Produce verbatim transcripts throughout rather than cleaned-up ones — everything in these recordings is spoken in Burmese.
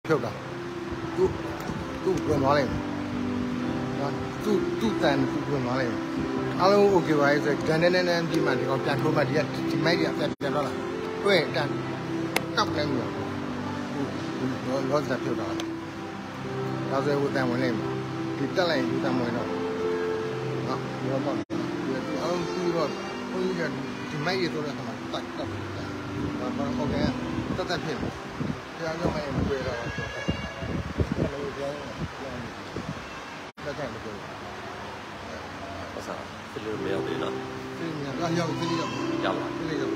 ဖြုတ်တာသူ့သူ့ဝင်သွားလိုက်မယ်နော်သူ့သူ့တန်သူ့ဝင်သွားလိုက်မယ်အားလုံး okay ပါရဲ့ဆိုဒန်ဒန်ဒန်ပြီးမှဒီကောင်ပြန်ထိုးမှဒီကဒီမိုက်ကြီးပြန်ပြန်သွားလာတွေ့တန်တောက်လိုက်ပြီတော့လောစဖြုတ်တာဒါဆိုဟိုတန်ဝင်လိုက်မယ်ဒီတက်လိုက်ရင်ဒီတန်ဝင်တော့နော်ဘောတော့ဒီအားလုံးပြီးတော့ဘုန်းကြီးကဒီမိုက်ကြီးဆိုတဲ့အခါမှာတက်တက်ဒါတော့ okay တက်တက်ဖြစ်တရားကြောင့်မတွေ့တော့ဘူးဘယ်လိုပြောလဲတက်တက်မတွေ့ဘူး啥？这里没有对了。 这里面要要这里要要了。 这里要。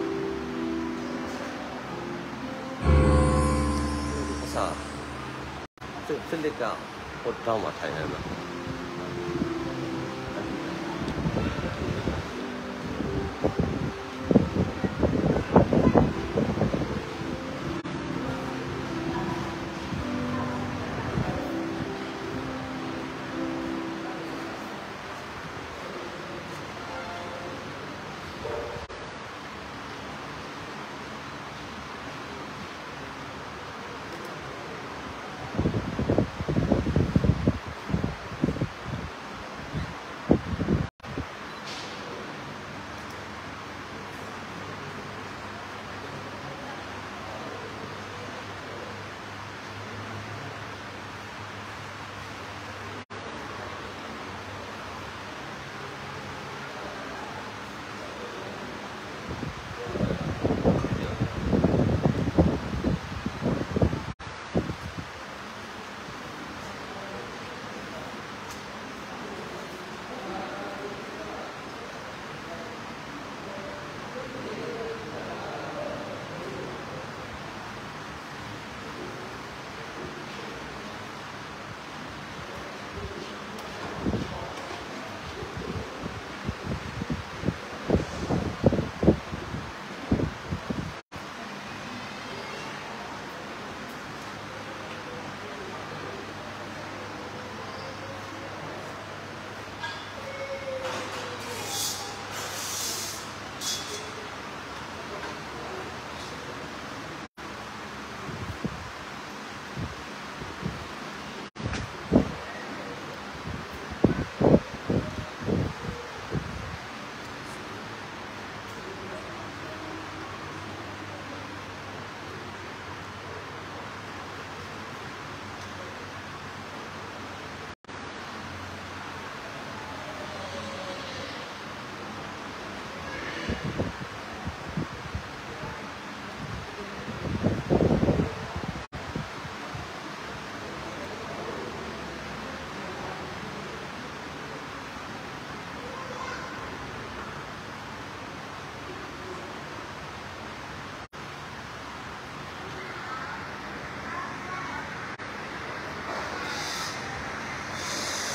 啥？这这里个我找嘛太难了。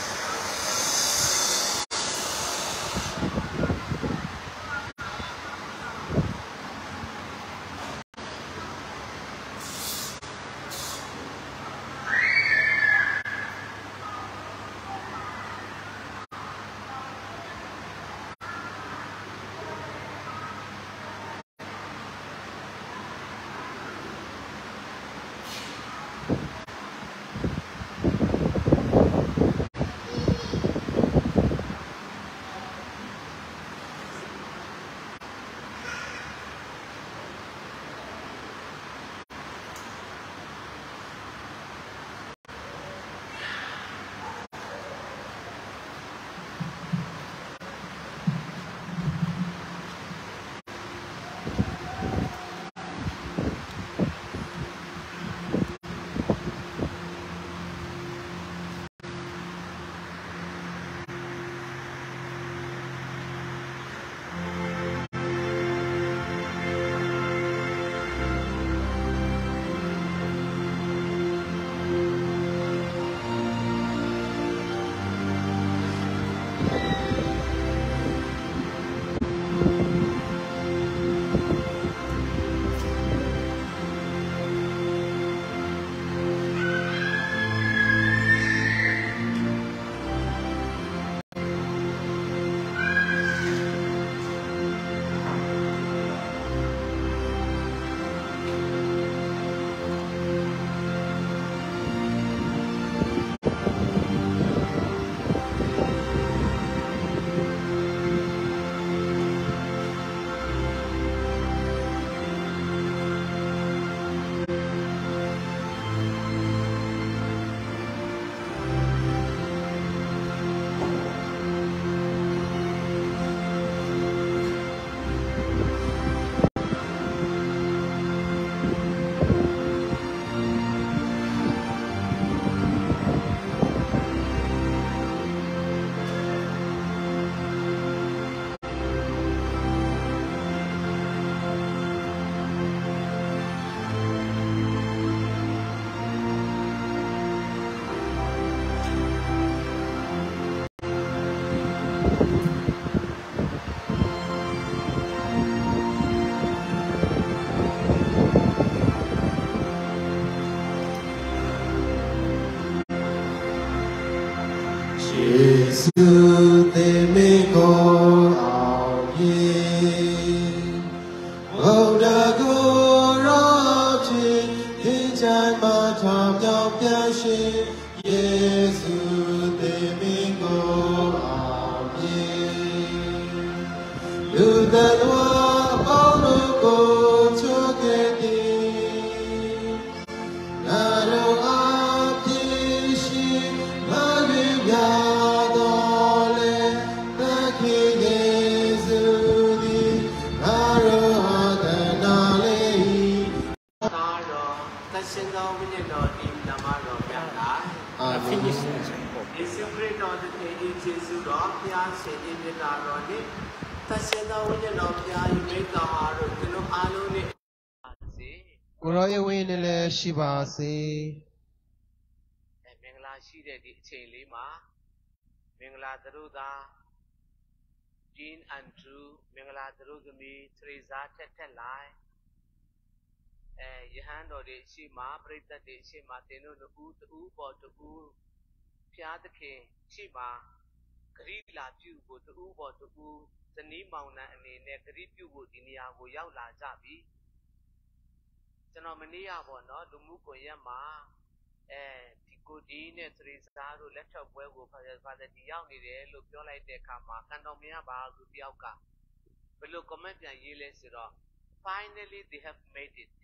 ။ Yesu temiko aoye Oda gorochi Dijai matam nyao piashi Yesu temiko aoye Yudanwa pauno ko choketi Naro aptishi Magibiyadole Taki Yesu di Naro adanale Naro Tashindo Vinino di Namaro Yada finish Yesu Christo di Jesu ro Pia Shedi Vidaro ni Tashindo Vinino Pia Yubita Haro Tino Alu ni Kuroye winile shibase Mingla Shide di Chili Ma Mingla Daruda Jean Andrew Mingla Darugami Teresa Tetelai Yahando de Shima Brita de Shima Teno the U the U for the U Piatake Shima Grilla Pubo the U for the U the Nimauna and the Negri Pubo Dinia go Yaula Jabi Genomania Bono Dumuko Yama Ticodine Teresa letter Buego Father Diani look like the Kama Candomia Bagu Biauka but look comment and Yele Siro finally they have made it.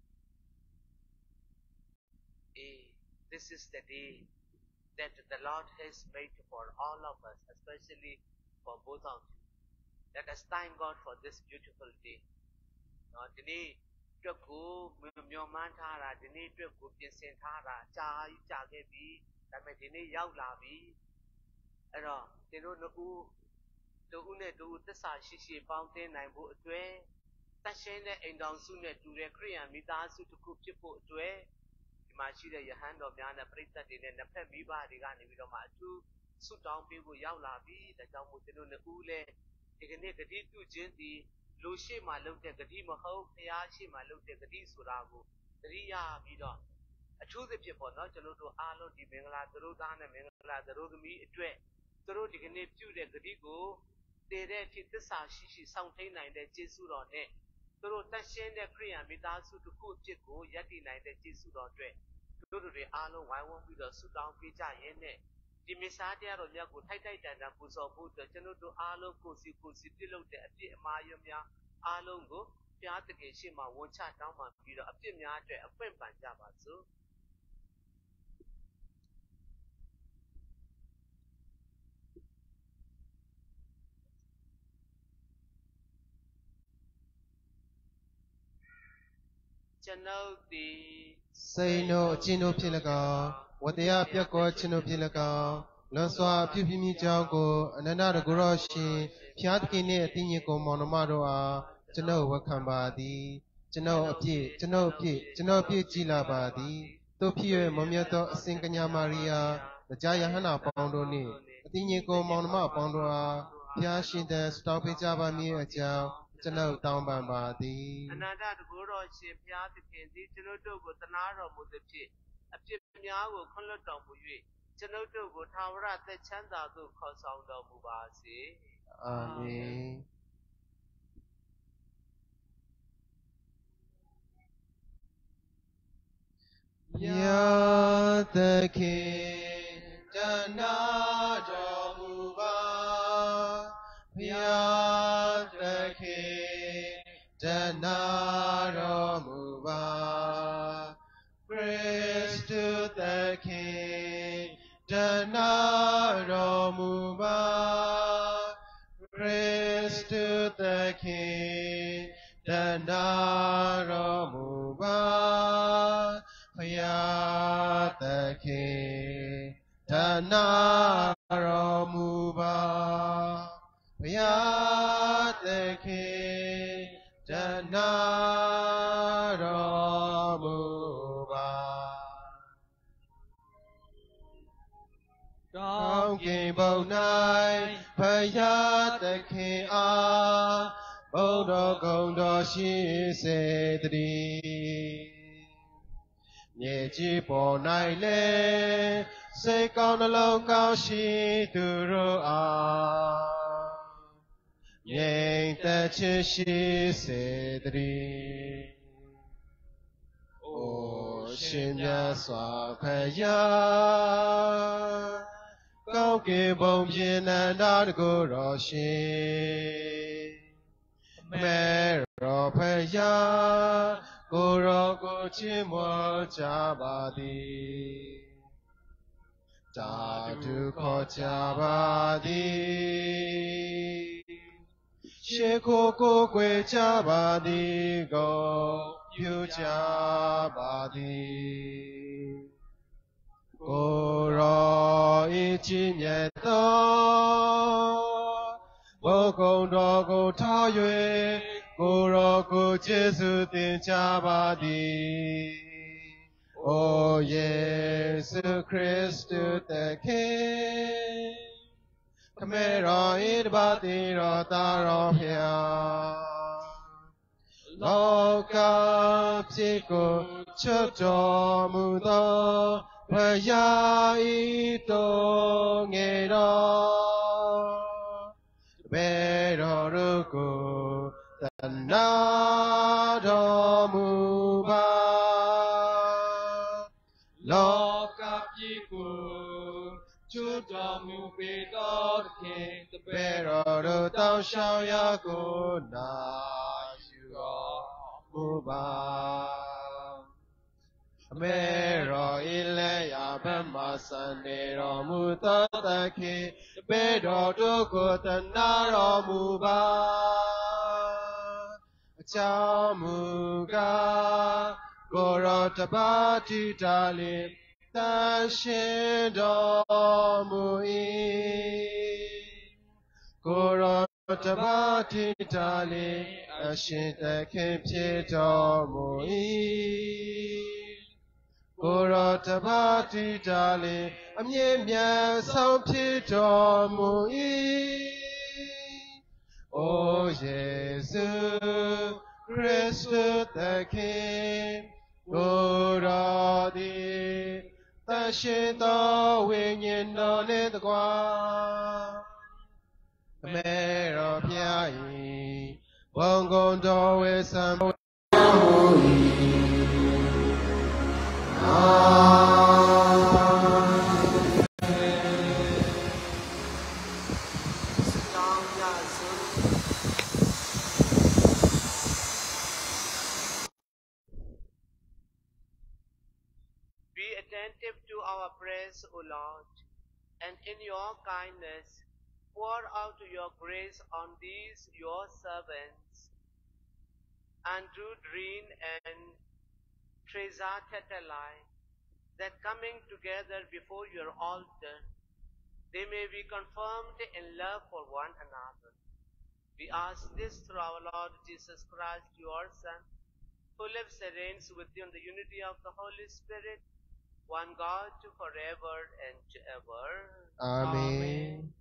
This is the day that the Lord has made for all of us, especially for both of you. Let us thank God for this beautiful day. Today, Tuku Mumantara, the need to go in Santara, Chai, Chagabi, Tamadini Yaulabi, and they don't know the Une do the Sashi fountain, I go to a Tashena and down sooner to the Korean, Midasu to cook Chipo to a Machida Yahando Miana Prita in the Pemiba, the Gani Vidoma, suit down people Yaulabi, the Jamutino Ule, the negative to Jinti, Lucy, my look at the Dima Ho, Piashi, my look at the Disurago, Ria Vidon. A true the people, not to know to Alo, the Mingla, the Rodan, and Mingla, the Rogami, a tray. The road you can name to the Gadigo, they read it the Sashi, something like the Jesu on it. The road that send the Korean Midasu to cook Chico, Yati night the Jesu on tray. To go to the Alo, why won't we the Sudan Pija in it? The Missadia or Yago Titan and Puso put the general to Alo, Cosi, Cosi, Pillow, the Mayamia, Alongo, Piatake Shima, one chat down my video, a Pimia, a friend Panjaba. So. Say no, Chino Pilaga, what they are Piaco, Chino Pilaga, Lanswa, Pipimi Jago, and another Goroshi, Piatkine, Tinico Monomadoa, Chino Wakambadi, Chino Pi, Chino Pi, Chino Pi Gilabadi, Topio, Momiato, Sinkanya Maria, the Jayahana Pondoni, Tinico Monoma Pondoa, Piashin, the Stopijaba Mia. Channel down by body. Another Guru ship Yataki, Chinoto go Tanaro Mudachi, a Pimiago Coloton Buy, Chinoto go Tawra, the Chanda do Cosong of Mubasi. Amen. Yataki, Janado Muba. Yataki, Janaro Muba, praise to the King, Janaro Muba, praise to the King, Janaro Muba, Yataki, Janaro Muba. Yataki Janaro Muba. Donkey Bonai Payataki Ah Bodo Gondo Shi Sedri Nieji Bonai Le စိတ်ကောင်းနှလုံးကောင်းရှိသူတို့အားငြိမ်သက်ခြင်းရှိစေတည်းအိုရှင်မြတ်စွာဘုရားကောင်းကင်ဘုံပြင်နန္ဒတကုတော်ရှင်မေရောဘုရားကိုရောကိုချီးမွမ်းကြပါသည်တာတုခေါ်ကြပါသည်ရှေခိုကိုကိုွယ်ကြပါသည်ကိုပြုကြပါသည်ကိုရောဤကြည်မြတ်သောဘုကုံတော်ကိုထား၍ကိုရောကိုကျေးဇူးတင်ကြပါသည်အိုယေရှုခရစ်တုသခင်ခမေတော်ဤတပါတိတော်သာတော်ဖျားလောကဖြစ်ကိုချွတ်တော်မူသောဘုရားဤတော်ငယ်တော်ဘယ်တော်တို့ကိုတနာတော်မူပါလောကဖြစ်ကိုချွတ်တော်မူပေတော်သခင်တပည့်တော်တို့တောင်းရှောင်ရာကိုနာယူတော်မူပါအမေတော်ဤလည်းရာဘက်မှစံနေတော်မူသောသခင်တပည့်တော်တို့ကိုတနာတော်မူပါအကြောင်းမူကားကိုရောတပါတိတာလင်တန်ရှင်တော်မူ၏ကိုရောတပါတိတာလင်အရှင်သခင်ဖြစ်တော်မူ၏ကိုရောတပါတိတာလင်အမြင့်မြတ်ဆုံးဖြစ်တော်မူ၏အိုယေရှုခရစ်တုသခင်ကိုရောသည်သရှင်သောဝိညာဉ်တော်နှင့်တကွာအမေတော်ဖျား၏ဘုံကုန်တော်ဝေဆံမူ၏အာ Attentive to our prayers, O Lord, and in your kindness pour out your grace on these your servants, Andrew Dreen and Teresa Tetelai, that coming together before your altar, they may be confirmed in love for one another. We ask this through our Lord Jesus Christ, your Son, who lives and reigns with you in the unity of the Holy Spirit, one God forever and ever. Amen.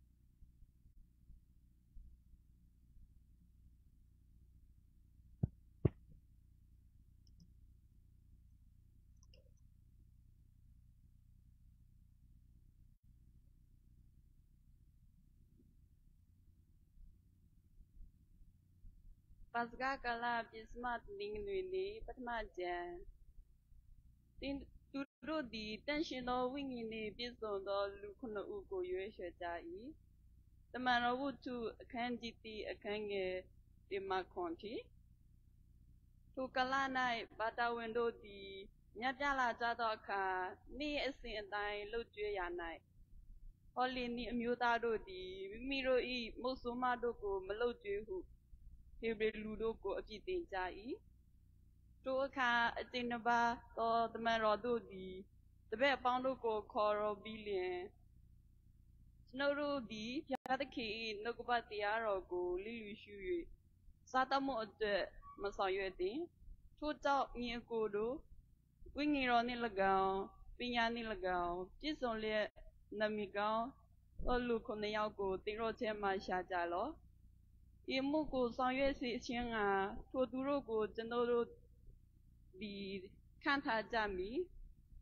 Pasca kala pismat ning ni patma jan. Tinသူတို့သည်တန်ရှင်သောဝိညာဉ်နှင့်ပြည့်စုံသောလူခုနှစ်ဦးကိုရွေးချယ်ကြ၏တမန်တော်ဝတ္ထုအခန်းကြီးတီအခန်းငယ်ဒီမှာခွန်တီထိုကလ၌ဘာတာဝင်တို့သည်မြတ်ပြလာကြသောအခါနေ့အစဉ်အတိုင်းလှုပ်ကြွေးရ၌ဟောလီနီအမျိုးသားတို့သည်မိမိတို့၏မုတ်ဆိုးမတို့ကိုမလှုပ်ကြွေးဟုဟေဘရဲလူတို့ကိုအပြစ်တင်ကြ၏ထိုအခါအကျဉ်းတစ်ပါးသောတမန်တော်တို့သည်တပည့်အပေါင်းတို့ကိုခေါ်တော်ပြီးလျှင်ကျွန်ုပ်တို့သည်ဘုရားသခင်၏နှုတ်ကပတ်တရားတော်ကိုလိလူရှု၍စားတတ်မှုအတွက်မဆောင်ရွက်သည်ထို့ကြောင့်ညီအကိုတို့ဝိညာဉ်တော်နှင့်၎င်းပညာနှင့်၎င်းပြည့်စုံလျက်နမီကောင်းသောလူခုနှစ်ယောက်ကိုသင်တို့ထဲမှရှာကြလော့ဤမှုကိုဆောင်ရွက်စေခြင်းကထိုသူတို့ကိုကျွန်တော်တို့ဒီခံထားကြမည်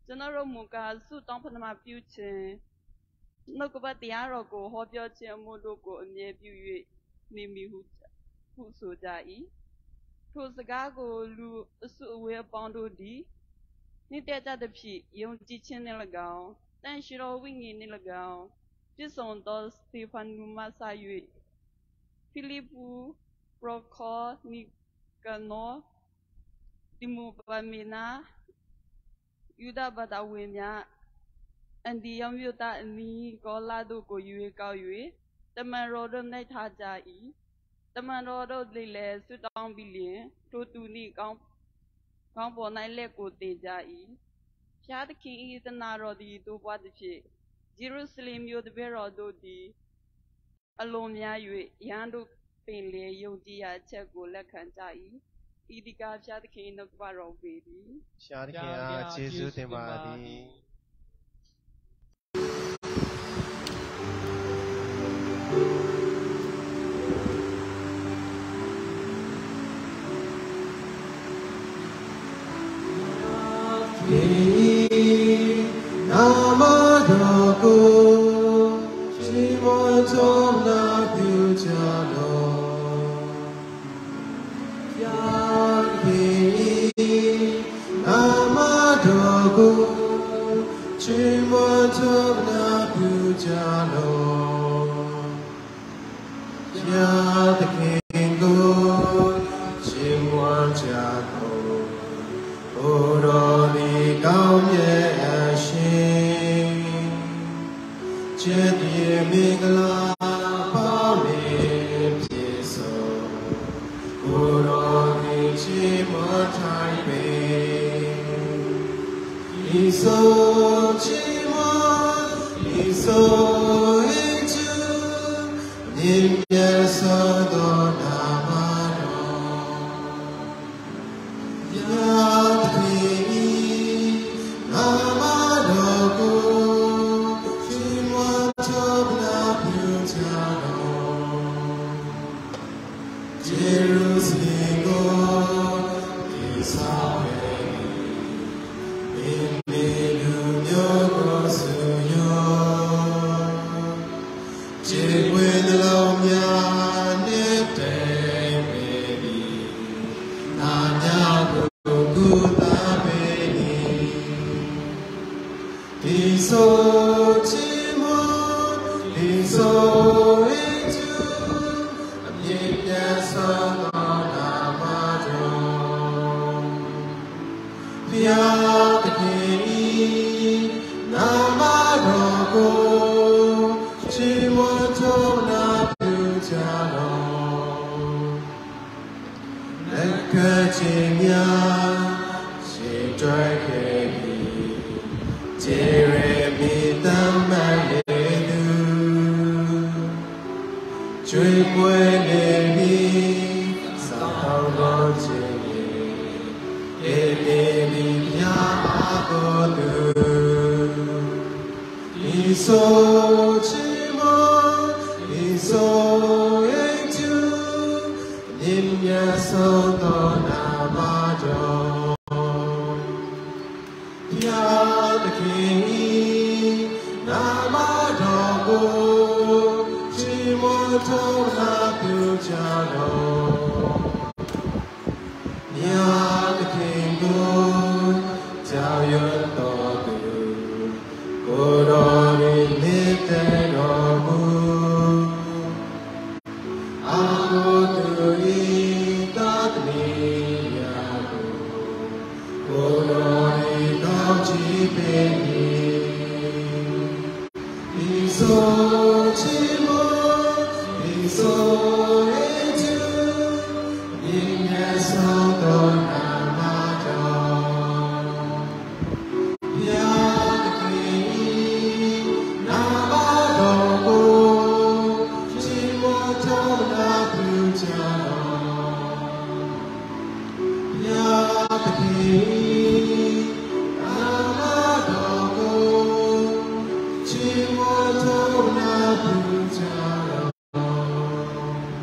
ကျွန်တော်တို့မူကားစုတောင်းပထမပြုခြင်းနှုတ်ကပတ်တရားတော်ကိုဟောပြောခြင်းအမှုတို့ကိုအမြဲပြု၍နေမိဟုဟုဆိုကြ၏ထိုစကားကိုလူအစုအဝေးအပေါင်းတို့သည်နှစ်သက်ကြသဖြင့်ယုံကြည်ခြင်းနှင့်၎င်းတန်ရှိတော်ဝိညာဉ်နှင့်၎င်းပြည့်စုံသောစတေဖန်မှစ၍ဖိလိပ္ပုပရောခေါနိကနောတိမုပမေနာယူဒဘဒဝေမြအန်ဒီယမြို့သားအနီးကောလာတို့ကိုရွေးကောက်၍တမန်တော်တို့၌ထားကြ၏တမန်တော်တို့လည်းဆွတောင်းပြီးလျင်ထိုသူနှင့်ကောင်းကောင်းပေါ်၌လက်ကိုတင်ကြ၏ဖျားသခင်၏တနာတော်သည်တိုးပွားသည်ဖြင့်ဂျေရုဆလင်မြို့တပည့်တော်တို့သည်အလွန်များ၍ယဟန်တို့ပင်လေယုံကြည်ရာအချက်ကိုလက်ခံကြ၏ဤဒီကဖျားသခင်နှုတ်ကပတော်ပေသည်ဖျားသခင်အားကျေးဇူးတင်ပါသည်နာမတော်ကိုရှိမသောနာပြုကြတော်ဖျားခင်နာမတော်ကိုရှိမသောနာပြုကြတော်ဖျားသခင်ကိုရှိမကြတော်ဘုရောဒီကောင်းမြတ်အရှင်ကျေးဇူးမင်္ဂလာပေါင်းလေးပြည့်စုံဘုရောဒီချီးမွမ်းထိုင်ပေဤဆိုချီးမွမ်းဤဆိုအကျူမြင်မြတ်သောနာမတော်ဖျားသခင်နာမတော်ကိုရှိမသောနာပြုကြတော်ဂျေရုဆလင်ကိုဒီဆောင်ရဲ့အင်းမေလူမျိုးကိုဆုရောခြေွယ်နှလုံးများနဲ့တည်းပေသည်နာညာကိုကုသပေသည်ဒီဆိုချီးမွမ်းဒီဆိုအကျူအမြင့်မြတ်သောနာမတော်ဖျားသခင်နာမတော်ကိုချီးမွမ်းသောနာပြုကြတော်လက်ကခြင်းများရှိတွဲခဲ့ပြီးကျေရမီတမန်လေသူကျွေးပွဲနေပြီးစောင်းတော်ခြင်းဧတေမီမြာကိုသူဤဆိုချီးမွမ်းဤဆိုအကျူမြင်မြတ်သောနာမတော်ဖျားသခင်နာမတော်ကိုရှိမသောနာပြုကြတော်မြတ်သခင်ကိုကြောက်ရွံ့တော်သူကိုယ်တော်၏မြတ်တော်မူအာဟုသူ၏သာသမီရာကိုကိုယ်တော်၏ကောင်းချီးပေး၏ဤဆိုချီးမွမ်းဤဆိုအကျူမြင်မြတ်သောနာမတော်ဖျားသခင်နာမတော်ကိုချီးမွမ်းသောနာပြုကြတော်ဖျားသခင်နာမတော်ကိုချီးမွမ်းသောနာပြုကြတော်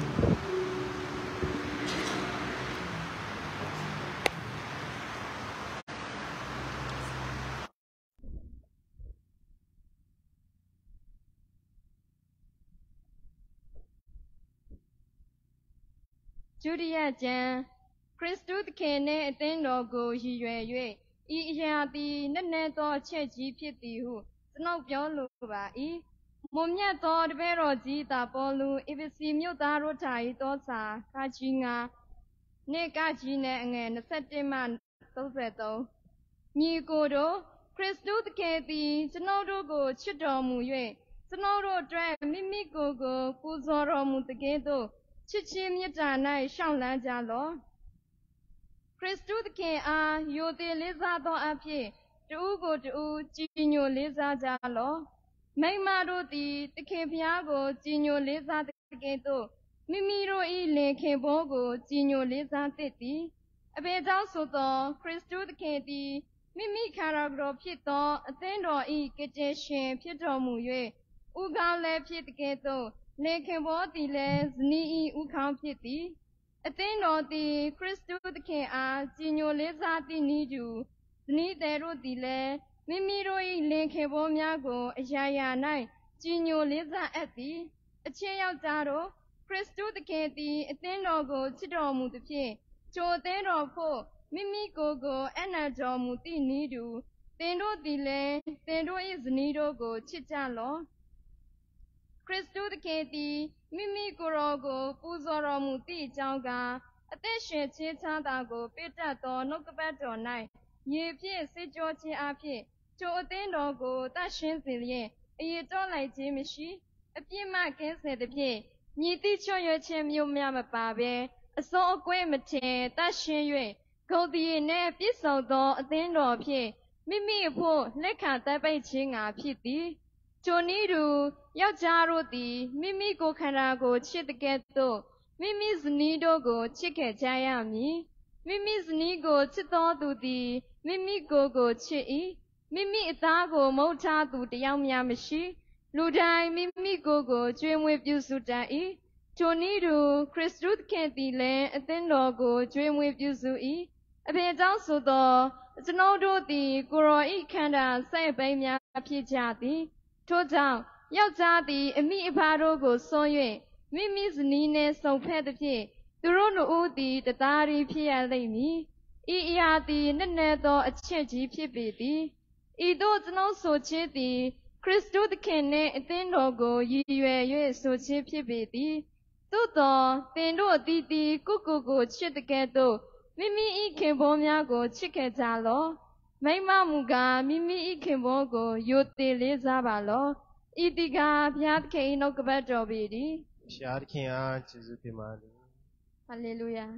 ဒုတိယကျမ်းခရစ်တုသခင်နှင့်အသင်းတော်ကိုရည်ရွယ်၍ဤအရာသည်နက်နဲသောအချက်ကြီးဖြစ်သည်ဟုကျွန်ုပ်ပြောလိုပါ၏မွန်မြတ်သောတပည့်တော်ကြီးသာပေါလုဧဖက်စီမြို့သားတို့ထာ၏သောစာခါကြီးငါနှင့်ကကြီးနဲ့အငယ်နှစ်ဆယ့်တစ်မှသုံးဆယ်သုံးညီကိုတို့ခရစ်တုသခင်သည်ကျွန်ုပ်တို့ကိုချစ်တော်မူ၍ကျွန်ုပ်တို့အတွက်မိမိကိုယ်ကိုပူဇော်တော်မူသကဲ့သို့ချစ်ချင်းမေတ္တာ၌ရှောင်လန်းကြလော့ခရစ်တုသခင်အားယိုသေးလေးစားသောအဖြစ်တူးကိုတူးကြည်ညိုလေးစားကြလော့မိမတို့သည်သခင်ဖျားကိုကြည်ညိုလေးစားသကဲ့သို့မိမိတို့၏လင်ခင်ဘောကိုကြည်ညိုလေးစားသင့်သည်အဘယ်ကြောင့်ဆိုသောခရစ်တုသခင်သည်မိမိခန္ဓာကိုယ်ဖြစ်သောအသင်းတော်၏ကယ်တင်ရှင်ဖြစ်တော်မူ၍ဥကောင်းလည်းဖြစ်သကဲ့သို့လင်ခင်ဘောသည်လည်းဇနီး၏ဥကောင်းဖြစ်သည်အသင်းတော်သည်ခရစ်တုသခင်အားကြည်ညိုလေးစားသည့်နည်းတူဇနီးသည်တို့သည်လည်းမိမိတို့၏လင်ခင်ဘောများကိုအရာရာ၌ကြည်ညိုလေးစားအပ်သည်အချင်းယောက်ျားတို့ခရစ်တုသခင်သည်အသင်းတော်ကိုချစ်တော်မူသဖြင့်ထိုအသင်းတော်ဖို့မိမိကိုယ်ကိုအနံ့တော်မူသည့်နည်းတူသင်တို့သည်လည်းသင်တို့၏ဇနီးတို့ကိုချစ်ကြလော့ခရစ်တုသခင်သည်မိမိကိုယ်တော်ကိုပူဇော်တော်မူသည့်အကြောင်းကအသက်ရှင်ခြင်းချမ်းသာကိုပေးတတ်သောနှုတ်ကပတ်တော်၌ရေဖြင့်စေကြောခြင်းအဖြစ်ထိုအသင်းတော်ကိုတတ်ရှင်းစေလျင်အရေတော်လိုက်ခြင်းမရှိအပြစ်မှကင်းစေသဖြင့်မြည်သည့်ချွတ်ရွက်ခြင်းမျိုးများမပါဘဲအစွန်းအကွဲမထင်တတ်ရှင်း၍ဂုဏ်တည်နှင့်ပြည့်စုံသောအသင်းတော်ဖြင့်မိမိအဖို့လက်ခံတတ်ပိတ်ခြင်းငါဖြစ်သည်ထိုနည်းတူယောက်ျားတို့သည်မိမိကိုယ်ခန္ဓာကိုချစ်တဲ့ကဲ့သို့မိမိဇနီးတို့ကိုချစ်ခဲ့ကြရမည်မိမိဇနီးကိုချစ်သောသူသည်မိမိကိုယ်ကိုချစ်၏မိမိအသားကိုမုန်းထားသူတယောက်များမရှိလူတိုင်းမိမိကိုယ်ကိုကျွေးမွေးပြုစုတတ်၏ထိုနည်းတူခရစ်တုသခင်သည်လည်းအသင်းတော်ကိုကျွေးမွေးပြုစု၏အဘယ်ကြောင့်ဆိုသောကျွန်ုပ်တို့သည်ကိုယ်တော်၏ခန္ဓာစိတ်ပိုင်းများဖြစ်ကြသည်ထို့ကြောင့်ယောက်ျားသည်အမိအဖတို့ကိုစွန့်၍မိမိဇနီးနှင့်ဆုံဖက်သဖြင့်သူတို့နှစ်ဦးသည်တသားတည်းဖြစ်ရလိမ့်မည်ဤအရာသည်နက်နဲသောအချက်ကြီးဖြစ်ပေသည်ဤသို့ကျွန်ုပ်ဆိုခြင်းသည်ခရစ်တုသခင်နှင့်အသင်းတော်ကိုရည်ရွယ်၍ဆိုခြင်းဖြစ်ပေသည်သို့သောသင်တို့အသီးသီးကိုကိုကိုချစ်တဲ့ကဲ့သို့မိမိ၏ခင်ပွန်းများကိုချစ်ခဲ့ကြလော့မိမမူကားမိမိ၏ခင်ပွန်းကိုယိုသေးလေးစားပါလော့ဤတိကားဘုရားသခင်၏နှုတ်ကပတ်တော်ပေသည်ဘုရားသခင်အားကျေးဇူးတင်ပါတယ်ဟာလေလုယာ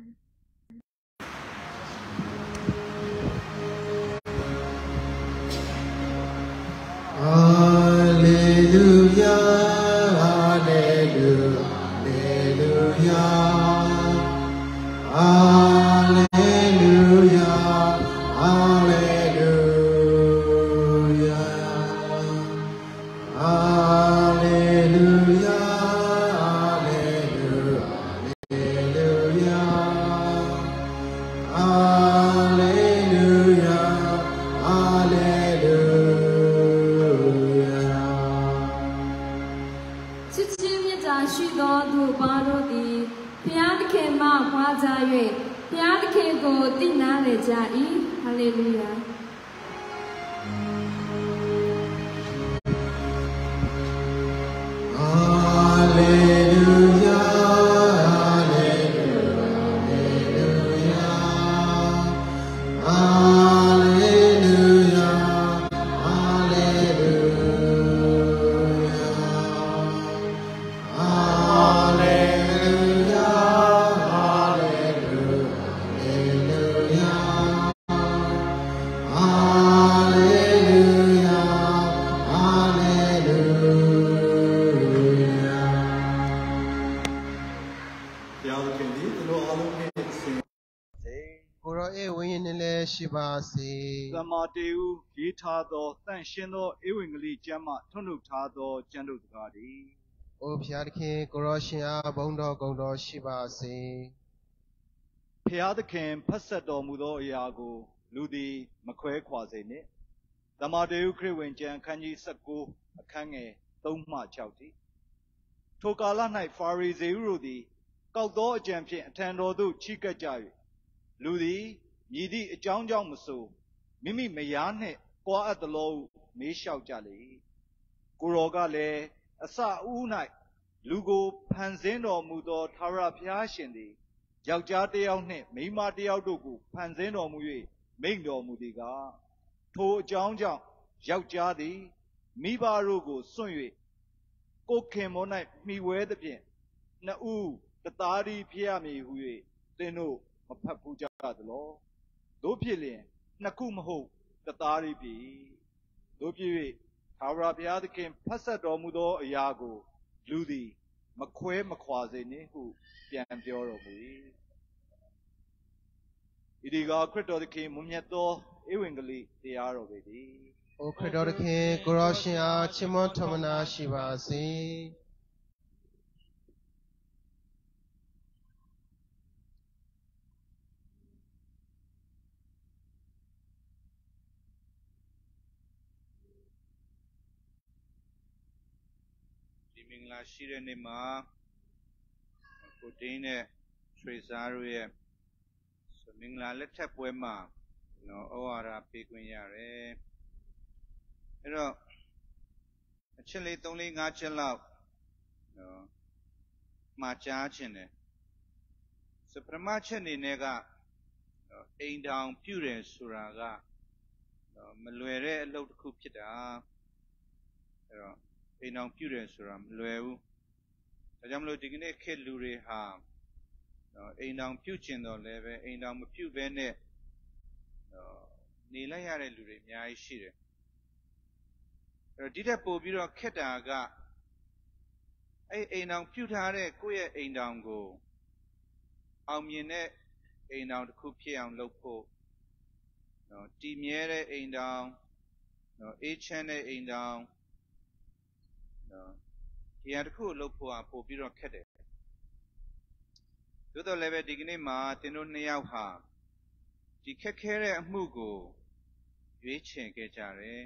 ဟာလေလုယာဟာလေလုလေလုယာဟာလေလုယာဟာလေလုယာဟာလေလုယာဟာလေလုလေလုယာဟာလေလုယာဟာလေလုချစ်ချင်းမြတ်တာရှိသောသူပါတို့သည်ဘုရားသခင်မှခွာကြ၍ဘုရားသခင်ကိုသိနာလေကြ၏ဟာလေလုယာဟာလေလုယာဟာလေလုယာဟာလေလုယာဟာလေလုယာဟာလေလုယာဟာလေလုယာဟာလေလုယာဟာလေလုယာဘုရားသခင်ဒီလိုအားလုံးနဲ့ဆင်စေကိုရောအေဝိညာဉ်နဲ့လည်းရှိပါစေသမ္မာတေဟုရေးထားသောတန့်ရှင်းသောဧဝံဂေလိကျမ်းမှထွန်းထုတ်ထားသောကျမ်းတို့စကားသည်။အိုဘုရားသခင်ကိုရောရှင်အားဘုန်းတော်ဂုဏ်တော်ရှိပါစေဘုရားသခင်ဖတ်ဆက်တော်မူသောအရာကိုလူသည်မခွဲခွာစေနှင့်သမ္မာတေဟုခရစ်ဝင်ကျမ်းခန်းကြီး၁၉အခန်းငယ်၃မှ၆ထိထိုကာလ၌ဖာရိဇေဟုတို့သည်ကောက်သောအကြံဖြင့်အထံတော်သို့ချီးကပ်ကြ၍လူသည်မြည်သည့်အကြောင်းကြောင့်မဆိုမိမိမယားနှင့်ကွာအပ်သလောဟုမေးလျှောက်ကြလေကိုရောကလည်းအစအဦး၌လူကိုဖန်ဆင်းတော်မူသောထာဝရဘုရားရှင်သည်ယောက်ျားတစ်ယောက်နှင့်မိန်းမတစ်ယောက်တို့ကိုဖန်ဆင်းတော်မူ၍မိန့်တော်မူသည်ကားထိုအကြောင်းကြောင့်ယောက်ျားသည်မိဘတို့ကိုစွန့်၍ကိုယ်ခင်မော၌မှီဝဲသဖြင့်နှစ်ဦးတသားတည်းဖြစ်ရမည်ဟု၍သင်တို့မဖတ်ဘူးကြသလောတို့ဖြစ်လျင်နှစ်ခုမဟုတ်တသားတည်းပြီတို့ဖြစ်၍ထာဝရဘုရားသခင်ဖတ်ဆက်တော်မူသောအရာကိုလူသည်မခွဲမခွာစေနှင့်ဟုပြန်ပြောတော်မူ၏ဤဒီကခရစ်တော်သခင်မွန်မြတ်သောဧဝံဂေလိတရားတော်ပေသည်။အိုခရစ်တော်သခင်ကိုရောရှင်အားချီးမွမ်းထောမနာရှိပါစေဒီမင်္ဂလာရှိတဲ့နေ့မှာကိုတင်းနဲ့ရွှေစားတို့ရဲ့မင်္ဂလာလက်ထပ်ပွဲမှာနော်ဩဝါဒပေးခွင့်ရတယ်အဲ့တော့အချက်လေး၃လေး၅ချက်လောက်နော်မှာကြားခြင်းတယ်စပရမချက်အနေနဲ့ကအိမ်တောင်ပြုတယ်ဆိုတာကမလွယ်တဲ့အလုပ်တစ်ခုဖြစ်တာအဲ့တော့အိမ်တောင်ပြုတယ်ဆိုတာမလွယ်ဘူးဒါကြောင့်မလို့ဒီကနေ့ခေတ်လူတွေဟာအိမ်တောင်ပြုကျင်တော့လည်းပဲအိမ်တောင်မပြုဘဲနဲ့နေလိုက်ရတဲ့လူတွေအများကြီးရှိတယ်အဲ့တော့ဒီတက်ပို့ပြီးတော့ခက်တာကအဲ့အိမ်တောင်ပြုထားတဲ့ကိုယ့်ရဲ့အိမ်တောင်ကိုအောင်မြင်တဲ့အိမ်တောင်တစ်ခုဖြစ်အောင်လုပ်ဖို့နော်တည်မြဲတဲ့အိမ်တောင်နော်အေးချမ်းတဲ့အိမ်တောင်နော်ဒီဟာတစ်ခုလုပ်ဖို့ကပို့ပြီးတော့ခက်တယ်သို့တော်လည်းပဲဒီကနေ့မှာသင်တို့နှစ်ယောက်ဟာဒီခက်ခဲတဲ့အမှုကိုရွေးချယ်ခဲ့ကြတယ်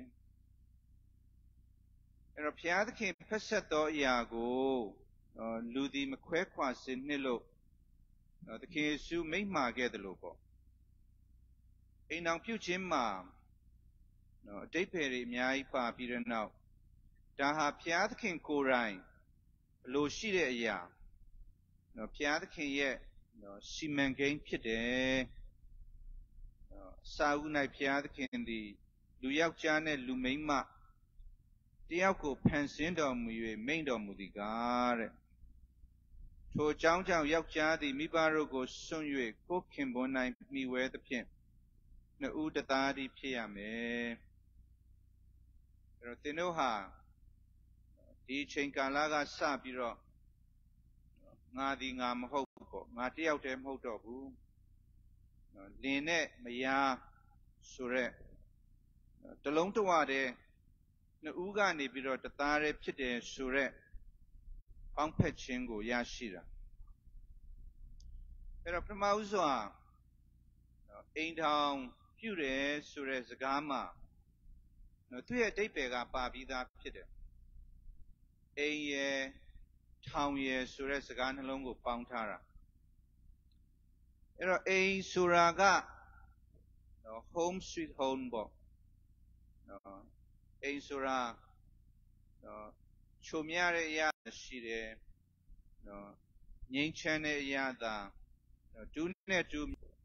အဲ့တော့ဘုရားသခင်ဖက်ဆက်သောအရာကိုလူသည်မခွဲခွာစေနှင့်လို့သခင်ယေရှုမိန့်မှာခဲ့တယ်လို့ပေါ့အိမ်တော်ပြုခြင်းမှာနော်အတိတ်ဖယ်တွေအများကြီးပါပြီးတဲ့နောက်ဒါဟာဘုရားသခင်ကိုယ်တိုင်ဘလို့ရှိတဲ့အရာနော်ဘုရားသခင်ရဲ့နော်စီမံကိန်းဖြစ်တယ်နော်စာအုပ်၌ဘုရားသခင်သည်လူယောက်ျားနဲ့လူမိန်းမတယောက်ကိုဖန်ဆင်းတော်မူ၍မိန့်တော်မူသည်ကားတဲ့ထိုအကြောင်းကြောင့်ယောက်ျားသည်မိဘတို့ကိုစွန့်၍ကိုယ်ခင်ပွန်း၌မှီဝဲသဖြင့်နှစ်ဦးတသားတည်းဖြစ်ရမယ်အဲ့တော့သင်တို့ဟာဒီအချိန်ကာလကစပြီးတော့ငါဒီငါမဟုတ်ဘူးပေါ့ငါတယောက်တည်းမဟုတ်တော့ဘူးလင်နဲ့မယားဆိုရက်တလုံးတဝတည်းနှစ်ဦးကနေပြီးတော့တသားတည်းဖြစ်တယ်ဆိုရက်ပေါင်းဖက်ခြင်းကိုရရှိတာအဲ့တော့ပထမဦးစွာအိမ်ထောင်ပြုတယ်ဆိုတဲ့စကားမှာသူ့ရဲ့အဓိပ္ပာယ်ကပါပြီးသားဖြစ်တယ်အိမ်ရယ်ထောင်ရယ်ဆိုတဲ့စကားနှလုံးကိုပေါင်းထားတာအဲ့တော့အိမ်ဆိုတာက home sweet home ပေါ့အိမ်ဆိုတာချုံမြတဲ့အရာရှိတယ်ငြိမ်းချမ်းတဲ့အရာသာဒူးနဲ့ဒူး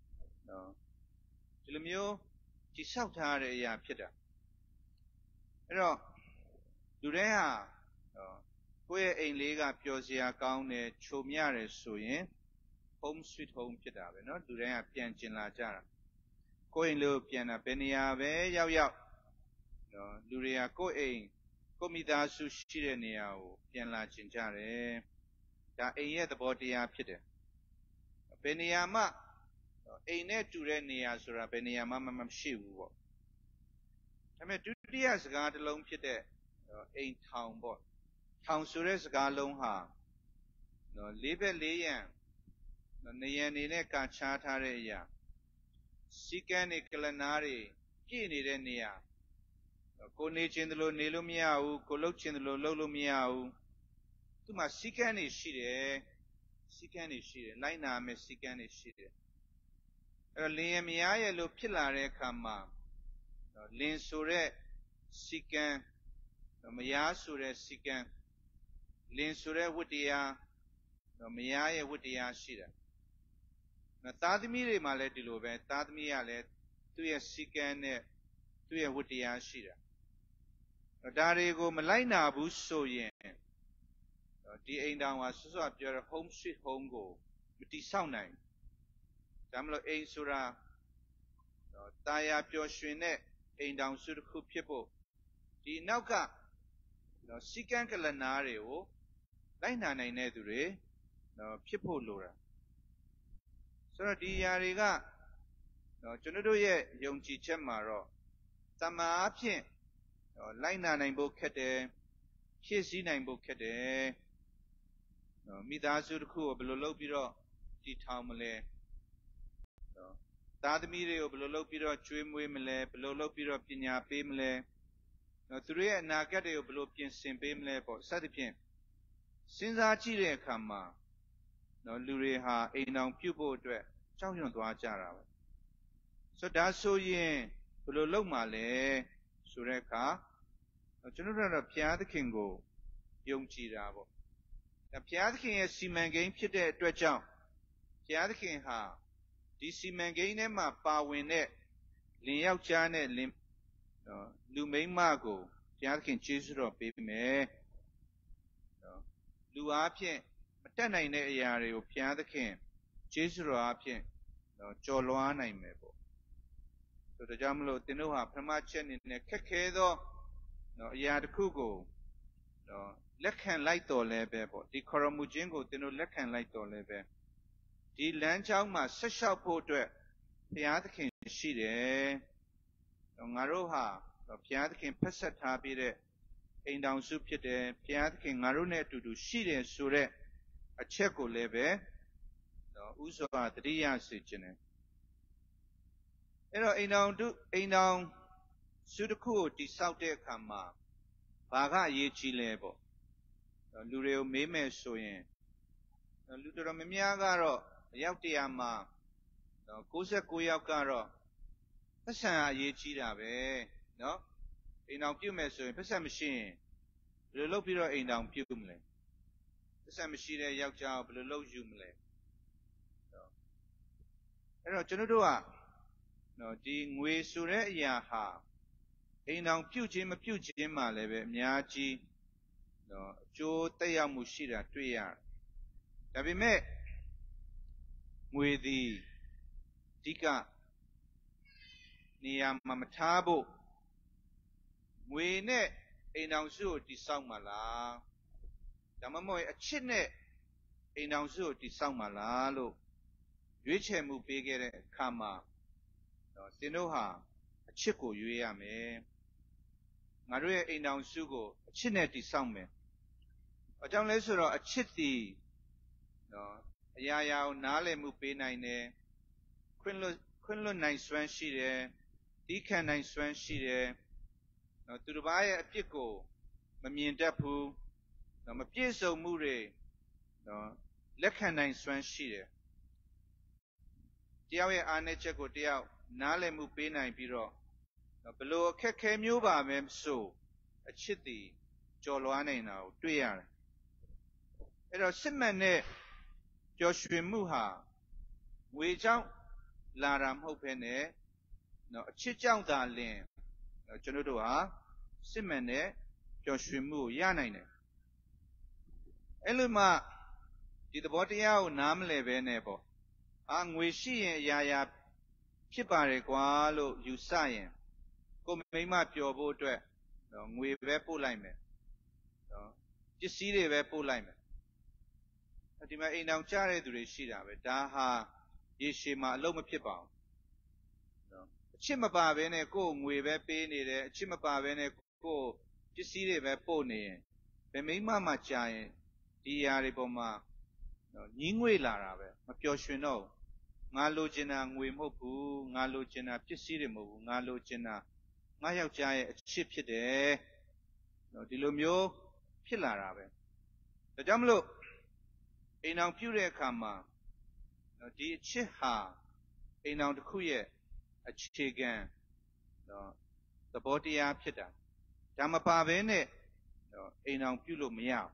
ဒီလိုမျိုးကြည်ဆောက်ထားတဲ့အရာဖြစ်တာအဲ့တော့လူတိုင်းဟာကိုယ့်ရဲ့အိမ်လေးကပျော်စရာကောင်းတယ်ချုံမြတယ်ဆိုရင် home sweet home ဖြစ်တာပဲเนาะလူတိုင်းကပြန်ကျင်လာကြတာကိုယ့်အိမ်လို့ပြန်တာဘယ်နေရာပဲရောက်ရောက်နော်လူတွေကကိုယ့်အိမ်ကိုယ့်မိသားစုရှိတဲ့နေရာကိုပြန်လာကျင်ကြတယ်ဒါအိမ်ရဲ့သဘောတရားဖြစ်တယ်ဘယ်နေရာမှအိမ်နဲ့တူတဲ့နေရာဆိုတာဘယ်နေရာမှမရှိဘူးပေါ့ဒါပေမဲ့ဒုတိယစကားတစ်လုံးဖြစ်တဲ့အိမ်ထောင်ပေါ့ထောင်ဆိုတဲ့စကားလုံးဟာနော်လေးဘက်လေးရန်နေရန်နေနဲ့ကာချားထားတဲ့အရာစီကန်းနေကလနာတွေပြည့်နေတဲ့နေရာကိုနေခြင်းတလို့နေလို့မရဘူးကိုလှုပ်ခြင်းတလို့လှုပ်လို့မရဘူးသူ့မှာစီကန်းနေရှိတယ်စီကံနေရှိတယ်လိုက်နာမယ်စီကံနေရှိတယ်အဲ့တော့လင်ရမယားရဲ့လို့ဖြစ်လာတဲ့အခါမှာလင်ဆိုတဲ့စီကံမယားဆိုတဲ့စီကံလင်ဆိုတဲ့ဝတ္တရားမယားရဲ့ဝတ္တရားရှိတယ်သားသမီးတွေမှာလည်းဒီလိုပဲသားသမီးကလည်းသူ့ရဲ့စီကံနဲ့သူ့ရဲ့ဝတ္တရားရှိတယ်ဒါတွေကိုမလိုက်နာဘူးဆိုရင်ဒီအိမ်တောင်ကဆွဆွပြောတဲ့ home sweet home ကိုမတိဆောက်နိုင်ဒါမလို့အိမ်ဆိုတာတာယာပျော်ရွှင်တဲ့အိမ်တောင်စုတစ်ခုဖြစ်ဖို့ဒီနောက်ကစီကံကလနာတွေကိုလိုက်နာနိုင်တဲ့သူတွေဖြစ်ဖို့လိုတာဆိုတော့ဒီຢာတွေကကျွန်တော်တို့ရဲ့ယုံကြည်ချက်မှာတော့တမန်အဖြစ်လိုက်နာနိုင်ဖို့ခက်တယ်ဖြည့်ဆည်းနိုင်ဖို့ခက်တယ်မိသားစုတစ်ခုကိုဘယ်လိုလုပ်ပြီးတော့တည်ထောင်မလဲသားသမီးတွေကိုဘယ်လိုလုပ်ပြီးတော့ကျွေးမွေးမလဲဘယ်လိုလုပ်ပြီးတော့ပညာပေးမလဲသူတို့ရဲ့အနာဂတ်တွေကိုဘယ်လိုပြင်ဆင်ပေးမလဲပေါ့စသဖြင့်စဉ်းစားကြည့်တဲ့အခါမှာနော်လူတွေဟာအိမ်အောင်ပြုတ်ဖို့အတွက်ကြောက်ရွံ့သွားကြတာပဲဆိုတော့ဒါဆိုရင်ဘယ်လိုလုပ်မှာလဲဆိုတဲ့အခါကျွန်တော်တို့ကတော့ဘုရားသခင်ကိုယုံကြည်တာပေါ့ဒါဘုရားသခင်ရဲ့စီမံကိန်းဖြစ်တဲ့အတွက်ကြောင့်ဘုရားသခင်ဟာဒီစီမံကိန်းထဲမှာပါဝင်တဲ့လင်ယောက်ျားနဲ့လင်လူမိန်းမကိုဘုရားသခင်ကျေးဇူးတော်ပေးမယ်လူအားဖြင့်မတတ်နိုင်တဲ့အရာတွေကိုဘုရားသခင်ကျေးဇူးတော်အားဖြင့်ကြော်လွှားနိုင်မယ်ပေါ့ဆိုတော့ကြောင့်မလို့သင်တို့ဟာပထမချက်အနေနဲ့ခက်ခဲသောအရာတစ်ခုကိုလက်ခံလိုက်တော်လဲပဲပေါ့ဒီခေါ်ရမှုခြင်းကိုသင်တို့လက်ခံလိုက်တော်လဲပဲဒီလမ်းကြောင်းမှာဆက်လျှောက်ဖို့အတွက်ဘုရားသခင်ရှိတယ်ငါတို့ဟာဘုရားသခင်ဖက်ဆက်ထားပြီးတဲ့အိမ်တောင်စုဖြစ်တယ်ဘုရားသခင်ငါတို့နဲ့အတူတူရှိတယ်ဆိုတဲ့အချက်ကိုလည်းပဲဥစွာတတိယစေခြင်းတယ်အဲ့တော့အိမ်တောင်တုအိမ်တောင်စုတစ်ခုကိုတိဆောက်တဲ့အခါမှာဘာကအရေးကြီးလဲပေါ့လူတွေကိုမေးမယ်ဆိုရင်လူတော်တော်များများကတော့အယောက်တရာမှာကိုးဆယ်ကိုးယောက်ကတော့ပတ်စံအရေးကြီးတာပဲနော်အိမ်တောင်ပြုတ်မယ်ဆိုရင်ပတ်စံမရှိရင်ဘယ်လိုလုပ်ပြီးတော့အိမ်တောင်ပြုတ်မလဲပတ်စံမရှိတဲ့ယောက်ျားကိုဘယ်လိုလုပ်ယူမလဲအဲ့တော့ကျွန်တော်တို့ကနော်ဒီငွေဆိုတဲ့အရာဟာအိမ်တောင်ပြုတ်ခြင်းမပြုတ်ခြင်းမှလည်းပဲအများကြီးနော်အကျိုးသက်ရောက်မှုရှိတာတွေ့ရတယ်ဒါပေမဲ့ငွေသည်အဓိကနေရာမှာမထားဖို့ငွေနဲ့အိမ်တောင်စုကိုတိဆောက်မှာလားဒါမှမဟုတ်အချစ်နဲ့အိမ်တောင်စုကိုတိဆောက်မှာလားလို့ရွေးချယ်မှုပေးခဲ့တဲ့အခါမှာသင်တို့ဟာအချစ်ကိုရွေးရမယ်ငါတို့ရဲ့အိမ်တောင်စုကိုအချစ်နဲ့တိဆောက်မယ်အကြောင်းလဲဆိုတော့အချစ်သည်နော်အရာရာကိုနားလည်မှုပေးနိုင်တယ်ခွင့်လွတ်ခွင့်လွတ်နိုင်စွမ်းရှိတယ်တီးခံနိုင်စွမ်းရှိတယ်နော်သူတစ်ပါးရဲ့အပြစ်ကိုမမြင်တတ်ဘူးနော်မပြည့်စုံမှုတွေနော်လက်ခံနိုင်စွမ်းရှိတယ်တယောက်ရဲ့အားနည်းချက်ကိုတယောက်နားလည်မှုပေးနိုင်ပြီးတော့ဘလို့အခက်ခဲမျိုးပါပဲဆိုအချစ်သည်ကြော်လွှားနိုင်တာကိုတွေ့ရတယ်အဲ့တော့စစ်မှန်တဲ့ပျော်ရွှင်မှုဟာငွေကြောင့်လာတာမဟုတ်ဘဲနဲ့နော်အချစ်ကြောင့်သာလင်ကျွန်တော်တို့ဟာစစ်မှန်တဲ့ပျော်ရွှင်မှုကိုရနိုင်တယ်အဲ့လိုမှဒီသဘောတရားကိုနားမလည်ဘဲနဲ့ပေါ့အာငွေရှိရင်အရာရာဖြစ်ပါတယ်ကွာလို့ယူဆရင်ကိုမိမပျော်ဖို့အတွက်ငွေပဲပို့လိုက်မယ်နော်ပစ္စည်းတွေပဲပို့လိုက်မယ်ဒီမှာအိမ်အောင်ကြားတဲ့သူတွေရှိတာပဲဒါဟာရေရှည်မှာအလုံးမဖြစ်ပါဘူးနော်အချစ်မပါဘဲနဲ့ကိုယ်ငွေပဲပေးနေတယ်အချစ်မပါဘဲနဲ့ကိုယ်ပစ္စည်းတွေပဲပို့နေရင်ဘယ်မိမမှကြာရင်ဒီຢာတွေပေါ်မှာနော်ညင်းငွေလာတာပဲမပျော်ရွှင်တော့ငါလိုချင်တာငွေမဟုတ်ဘူးငါလိုချင်တာပစ္စည်းတွေမဟုတ်ဘူးငါလိုချင်တာငါယောက်ျားရဲ့အချစ်ဖြစ်တယ်နော်ဒီလိုမျိုးဖြစ်လာတာပဲဒါကြောင့်မလို့အိမ်အောင်ပြုတဲ့အခါမှာနော်ဒီအချစ်ဟာအိမ်အောင်တစ်ခုရဲ့အခြေခံနော်သဘောတရားဖြစ်တာဒါမပါဘဲနဲ့နော်အိမ်အောင်ပြုလို့မရဘူး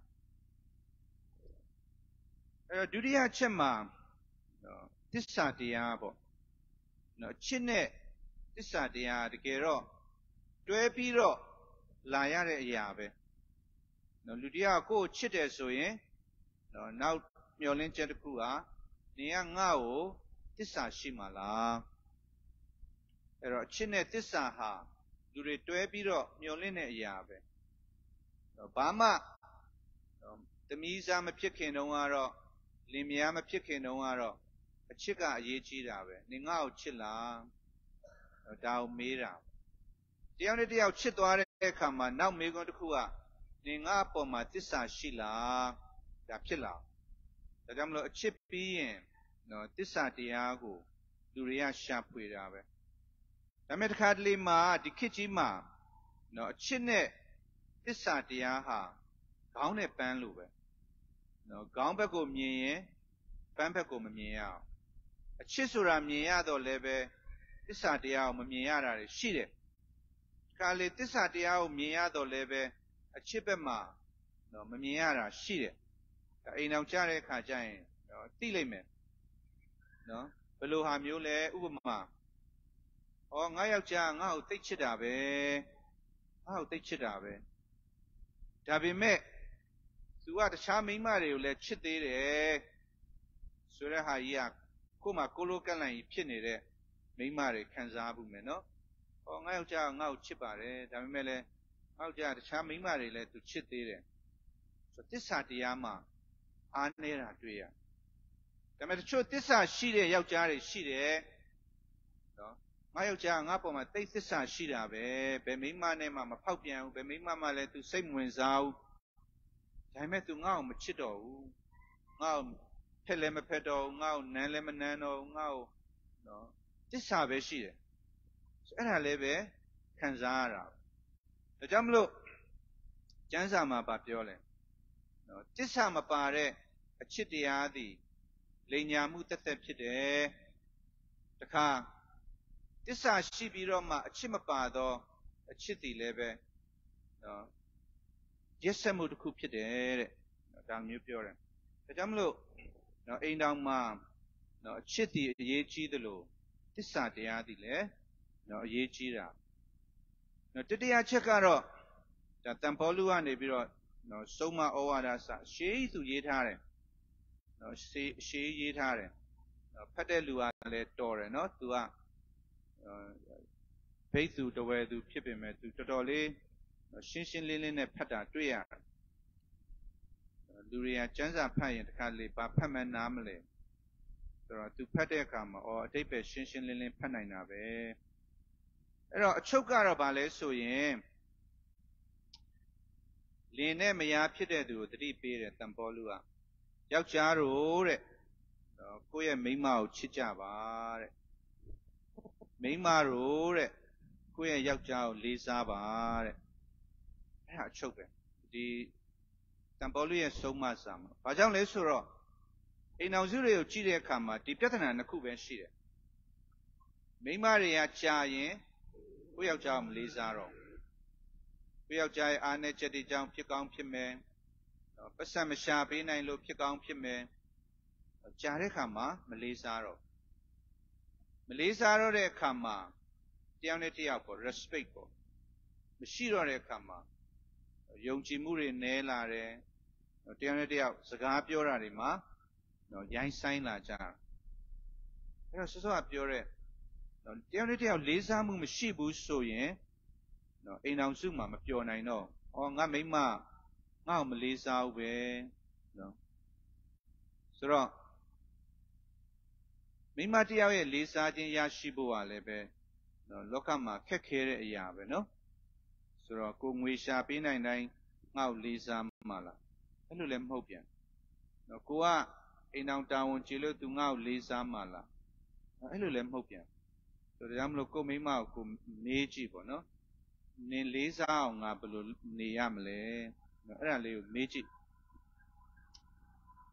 အဲတော့ဒုတိယချက်မှာနော်သစ္စာတရားပေါ့နော်ချစ်နဲ့သစ္စာတရားတကယ်တော့တွဲပြီးတော့လာရတဲ့အရာပဲနော်လူတရားကိုချစ်တယ်ဆိုရင်နော်နောက်မျောလင်းချက်တစ်ခုဟာနေကငါ့ကိုသစ္စာရှိမှလားအဲ့တော့ချစ်နဲ့သစ္စာဟာလူတွေတွဲပြီးတော့မျောလင်းတဲ့အရာပဲဘာမှသမီးစားမဖြစ်ခင်တုန်းကတော့လင်မယားမဖြစ်ခင်တုန်းကတော့အချစ်ကအရေးကြီးတာပဲနေငါ့ကိုချစ်လားဒါကိုမေးတာတယောက်နဲ့တယောက်ချစ်သွားတဲ့အခါမှာနောက်မေးခွန်းတစ်ခုကနေငါ့အပေါ်မှာသစ္စာရှိလားဒါဖြစ်လာဒါကြောင့်မလို့အချစ်ပြီးရင်နော်သစ္စာတရားကိုလူတွေကရှာဖွေတာပဲဒါပေမဲ့တစ်ခါတလေမှာဒီခေတ်ကြီးမှာနော်အချစ်နဲ့သစ္စာတရားဟာခေါင်းနဲ့ပန်းလိုပဲနော်ခေါင်းဘက်ကိုမြင်ရင်ပန်းဘက်ကိုမမြင်ရအောင်အချစ်ဆိုတာမြင်ရတော့လည်းပဲသစ္စာတရားကိုမမြင်ရတာရှိတယ်ခါလေသစ္စာတရားကိုမြင်ရတော့လည်းပဲအချစ်ဘက်မှာနော်မမြင်ရတာရှိတယ်ဒါအိမ်အောင်ကြတဲ့အခါကျရင်နော်သိလိမ့်မယ်နော်ဘယ်လိုဟာမျိုးလဲဥပမာဩငါယောက်ျားငါ့ကိုသိချစ်တာပဲငါ့ကိုသိချစ်တာပဲဒါပေမဲ့သူကတခြားမိန်းမတွေကိုလည်းချစ်သေးတယ်ဆိုတဲ့ဟာကြီးကကို့မှာကိုလိုကန့်လန့်ကြီးဖြစ်နေတဲ့မိန်းမတွေခံစားမှုမယ်နော်။ဟောငါယောက်ျားကငါ့ကိုချစ်ပါတယ်ဒါပေမဲ့လည်းငါယောက်ျားတခြားမိန်းမတွေလည်းသူချစ်သေးတယ်ဆိုသစ္စာတရားမှာအားနည်းတာတွေ့ရ။ဒါပေမဲ့တချို့သစ္စာရှိတဲ့ယောက်ျားတွေရှိတယ်နော်။ငါယောက်ျားငါ့ပေါ်မှာသိသစ္စာရှိတာပဲဘယ်မိန်းမနဲ့မှမဖောက်ပြန်ဘူးဘယ်မိန်းမမှလည်းသူစိတ်မဝင်စားဘူးဒါပေမဲ့သူငါ့ကိုမချစ်တော့ဘူးငါ့ကိုဖက်လည်းမဖက်တော့ဘူးငါ့ကိုနမ်းလည်းမနမ်းတော့ဘူးငါ့ကိုနော်သစ္စာပဲရှိတယ်အဲ့ဒါလည်းပဲခံစားရတာဒါကြောင့်မလို့ကျမ်းစာမှာဗာပြောလဲနော်သစ္စာမပါတဲ့အချစ်တရားသည်လိမ်ညာမှုတက်တက်ဖြစ်တယ်တခါသစ္စာရှိပြီးတော့မှအချစ်မပါတော့အချစ်သည်လည်းပဲနော်ရက်စက်မှုတစ်ခုဖြစ်တယ်တဲ့ဒါမျိုးပြောတယ်ဒါကြောင့်မလို့နော်အိမ်တော်မှာနော်အချစ်သည်အရေးကြီးတယ်လို့သစ္စာတရားသည်လည်းနော်အရေးကြီးတာနော်တတိယချက်ကတော့ဒါတန်ဖောလူကနေပြီးတော့နော်စုံမဩဝါဒစရှေးသူရေးထားတယ်နော်ရှေးရှေးရေးထားတယ်နော်ဖတ်တဲ့လူကလည်းတော်တယ်နော်သူကဘိတ်သူတဝဲသူဖြစ်ပေမဲ့သူတော်တော်လေးရှင်းရှင်းလင်းလင်းနဲ့ဖတ်တာတွေ့ရတယ်လူတွေကကျမ်းစာဖတ်ရင်တခါလေဘာဖတ်မှန်းနားမလဲဆိုတော့သူဖတ်တဲ့အခါမှာအော်အတိတ်ပဲရှင်းရှင်းလင်းလင်းဖတ်နိုင်တာပဲအဲ့တော့အချုပ်ကတော့ဗာလဲဆိုရင်လင်နဲ့မယားဖြစ်တဲ့သူကိုတတိပေးတယ်တန်ပေါလူကယောက်ျားတို့တဲ့ကိုယ့်ရဲ့မိန်းမကိုချစ်ကြပါတဲ့မိန်းမတို့တဲ့ကိုယ့်ရဲ့ယောက်ျားကိုလေးစားပါတဲ့အဲ့ဒါအချုပ်ပဲဒီတန်ပေါလူရဲ့ဆုံးမစာမှာဘာကြောင့်လဲဆိုတော့အိမ်အောင်စုတွေကိုကြည့်တဲ့အခါမှာဒီပြဿနာနှစ်ခုပဲရှိတယ်မိန်းမတွေကကြာရင်ကိုယ့်ယောက်ျားကိုမလေးစားတော့ကိုယ့်ယောက်ျားရဲ့အားနည်းချက်တွေကြောင့်ဖြစ်ကောင်းဖြစ်မယ်ပတ်စံမရှာပေးနိုင်လို့ဖြစ်ကောင်းဖြစ်မယ်ကြာတဲ့အခါမှာမလေးစားတော့မလေးစားတော့တဲ့အခါမှာတယောက်နဲ့တယောက်ပေါ့ respect ပေါ့မရှိတော့တဲ့အခါမှာယုံကြည်မှုတွေနည်းလာတယ်တယောက်နဲ့တယောက်စကားပြောတာတွေမှာနော်ရိုင်းဆိုင်လာကြအဲ့တော့စောစောကပြောတဲ့နော်တယောက်နဲ့တယောက်လေးစားမှုမရှိဘူးဆိုရင်နော်အိမ်အောင်စုမှာမပျော်နိုင်တော့ဩငါမိမငါ့ကိုမလေးစားဘူးပဲနော်ဆိုတော့မိမတယောက်ရဲ့လေးစားခြင်းရရှိဖို့ကလည်းပဲနော်လောကမှာခက်ခဲတဲ့အရာပဲနော်ဆိုတော့ကိုငွေရှာပေးနိုင်တိုင်းငါ့ကိုလေးစားမှလားအဲ့လိုလည်းမဟုတ်ပြန်နော်ကိုကအိမ်အောင်တာဝန်ကျေလို့သူငါ့ကိုလေးစားမှလားအဲ့လိုလည်းမဟုတ်ပြန်ဆိုတော့ဒါမှမလို့ကိုမိမကိုကိုမေးကြည့်ပေါ့နော်နင်လေးစားအောင်ငါဘယ်လိုနေရမလဲအဲ့ဒါလေးကိုမေးကြည့်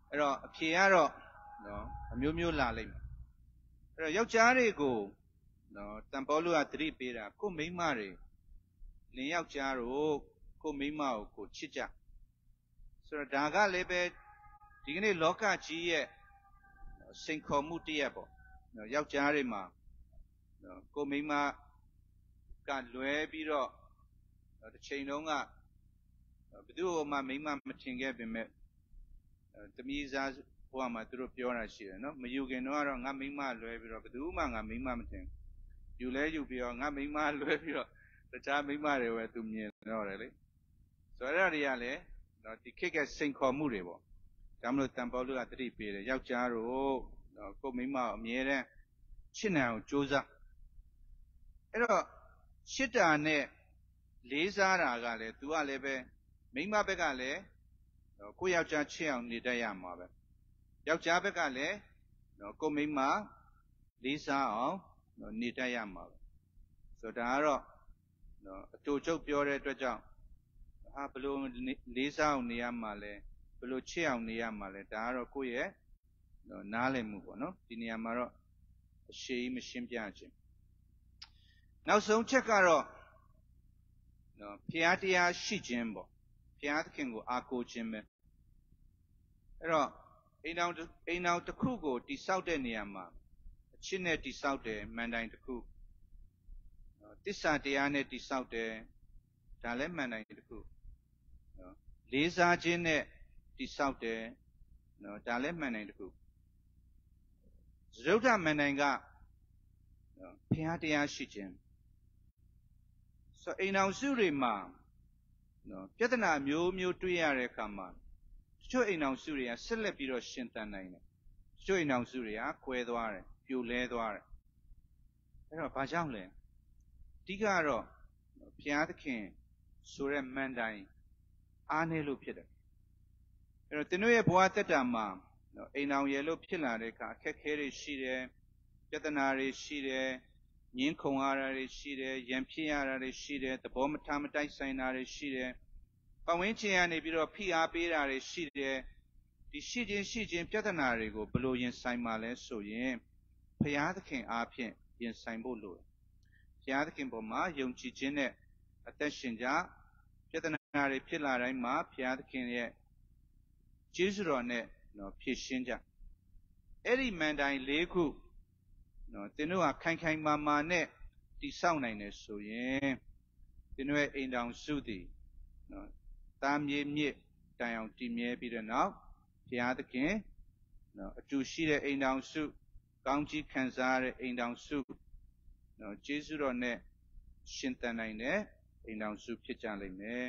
အဲ့တော့အဖြေကတော့နော်အမျိုးမျိုးလာလိမ့်မယ်အဲ့တော့ယောက်ျားတွေကိုနော်တန်ပေါလုကသတိပေးတာကိုမိန်းမတွေလင်ယောက်ျားတို့ကိုမိန်းမကိုကိုချစ်ကြဆိုတော့ဒါကလည်းပဲဒီကနေ့လောကကြီးရဲ့စိန်ခေါ်မှုတစ်ရပ်ပေါ့နော်ယောက်ျားတွေမှာနော်ကိုမိန်းမကလွဲပြီးတော့တစ်ချိန်လုံးကဘယ်သူ့မှမိန်းမမထင်ခဲ့ပေမဲ့တမီးစားဘဝမှာသူတို့ပြောတာရှိတယ်နော်မယူခင်တော့ကတော့ငါမိန်းမလွဲပြီးတော့ဘယ်သူမှငါမိန်းမမထင်ယူလဲယူပြီးတော့ငါမိန်းမလွဲပြီးတော့တခြားမိန်းမတွေပဲသူမြင်တော့တယ်လေဆိုတော့အဲ့ဒါတွေကလည်းနော်ဒီခေတ်ကစိန်ခေါ်မှုတွေပေါ့ဒါမလို့တန်ပေါလုကသတိပေးတယ်ယောက်ျားတို့နော်ကိုမိန်းမကိုအမြဲတမ်းချစ်နိုင်အောင်ကြိုးစားအဲ့တော့ချစ်တာနဲ့လေးစားတာကလည်း तू ကလည်းပဲမိန်းမဘက်ကလည်းကိုယောက်ျားချစ်အောင်နေတတ်ရမှာပဲယောက်ျားဘက်ကလည်းနော်ကိုမိန်းမလေးစားအောင်နော်နေတတ်ရမှာပဲဆိုတော့ဒါကတော့နော်အတူချုပ်ပြောတဲ့အတွက်ကြောင့်ဟာဘလို့လေးစားအောင်နေရမှာလဲဘလို့ချစ်အောင်နေရမှာလဲဒါကတော့ကိုယ့်ရဲ့နော်နားလည်မှုပေါ့နော်ဒီနေရာမှာတော့အရှိမရှင်းပြခြင်းနောက်ဆုံးချက်ကတော့နော်ဖျားတရားရှိခြင်းပေါ့ဖျားသခင်ကိုအားကိုးခြင်းပဲအဲ့တော့အိမ်တော်အိမ်တော်တစ်ခုကိုတိဆောက်တဲ့နေရာမှာအချစ်နဲ့တိဆောက်တယ်မန်တိုင်တစ်ခုတစ္ဆာတရားနဲ့တိဆောက်တယ်ဒါလည်းမန်တိုင်တစ်ခုနော်လေးစားခြင်းနဲ့တိဆောက်တယ်နော်ဒါလည်းမန်တိုင်တစ်ခုသရုပ်ထမန်တိုင်ကနော်ဖျားတရားရှိခြင်းဆိုအိမ်တော်စုတွေမှာနော်ပြဿနာမျိုးမျိုးတွေ့ရတဲ့အခါမှာတချို့အိမ်တော်စုတွေကဆက်လက်ပြီးတော့ရှင်သန်နိုင်တယ်တချို့အိမ်တော်စုတွေကကွဲသွားတယ်ပြိုလဲသွားတယ်အဲ့တော့ဘာကြောင့်လဲအဓိကကတော့ဘုရားသခင်ဆိုတဲ့မန်တိုင်အားနည်းလို့ဖြစ်တယ်အဲ့တော့သင်တို့ရဲ့ဘဝတက်တာမှာနော်အိမ်တော်ရဲ့လို့ဖြစ်လာတဲ့အခါအခက်အခဲတွေရှိတယ်ပြဿနာတွေရှိတယ်ငင်းခုန်ရတာတွေရှိတယ်ရံဖြစ်ရတာတွေရှိတယ်သဘောမထားမတိုက်ဆိုင်တာတွေရှိတယ်ပတ်ဝန်းကျင်ကနေပြီးတော့ဖိအားပေးတာတွေရှိတယ်ဒီရှိခြင်းရှိခြင်းပြဿနာတွေကိုဘယ်လိုရင်ဆိုင်မှာလဲဆိုရင်ဘုရားသခင်အားဖြင့်ရင်ဆိုင်ဖို့လိုတယ်ဘုရားသခင်ပေါ်မှာယုံကြည်ခြင်းနဲ့အသက်ရှင်ကြပြဿနာတွေဖြစ်လာတိုင်းမှာဘုရားသခင်ရဲ့ကျေးဇူးတော်နဲ့နော်ဖြည့်ရှင်းကြအဲ့ဒီမန်တိုင်လေးခုနော်သင်တို့ကခိုင်ခိုင်မာမာနဲ့တည်ဆောက်နိုင်တယ်ဆိုရင်သင်တို့ရဲ့အိမ်တော်စုသည်နော်တာမြေမြစ်တိုင်အောင်တည်မြဲပြီးတဲ့နောက်ဘုရားသခင်နော်အတူရှိတဲ့အိမ်တော်စုကောင်းကြီးခံစားရတဲ့အိမ်တော်စုနော်ကျေးဇူးတော်နဲ့ရှင်သန်နိုင်တဲ့အိမ်တော်စုဖြစ်ကြလိမ့်မယ်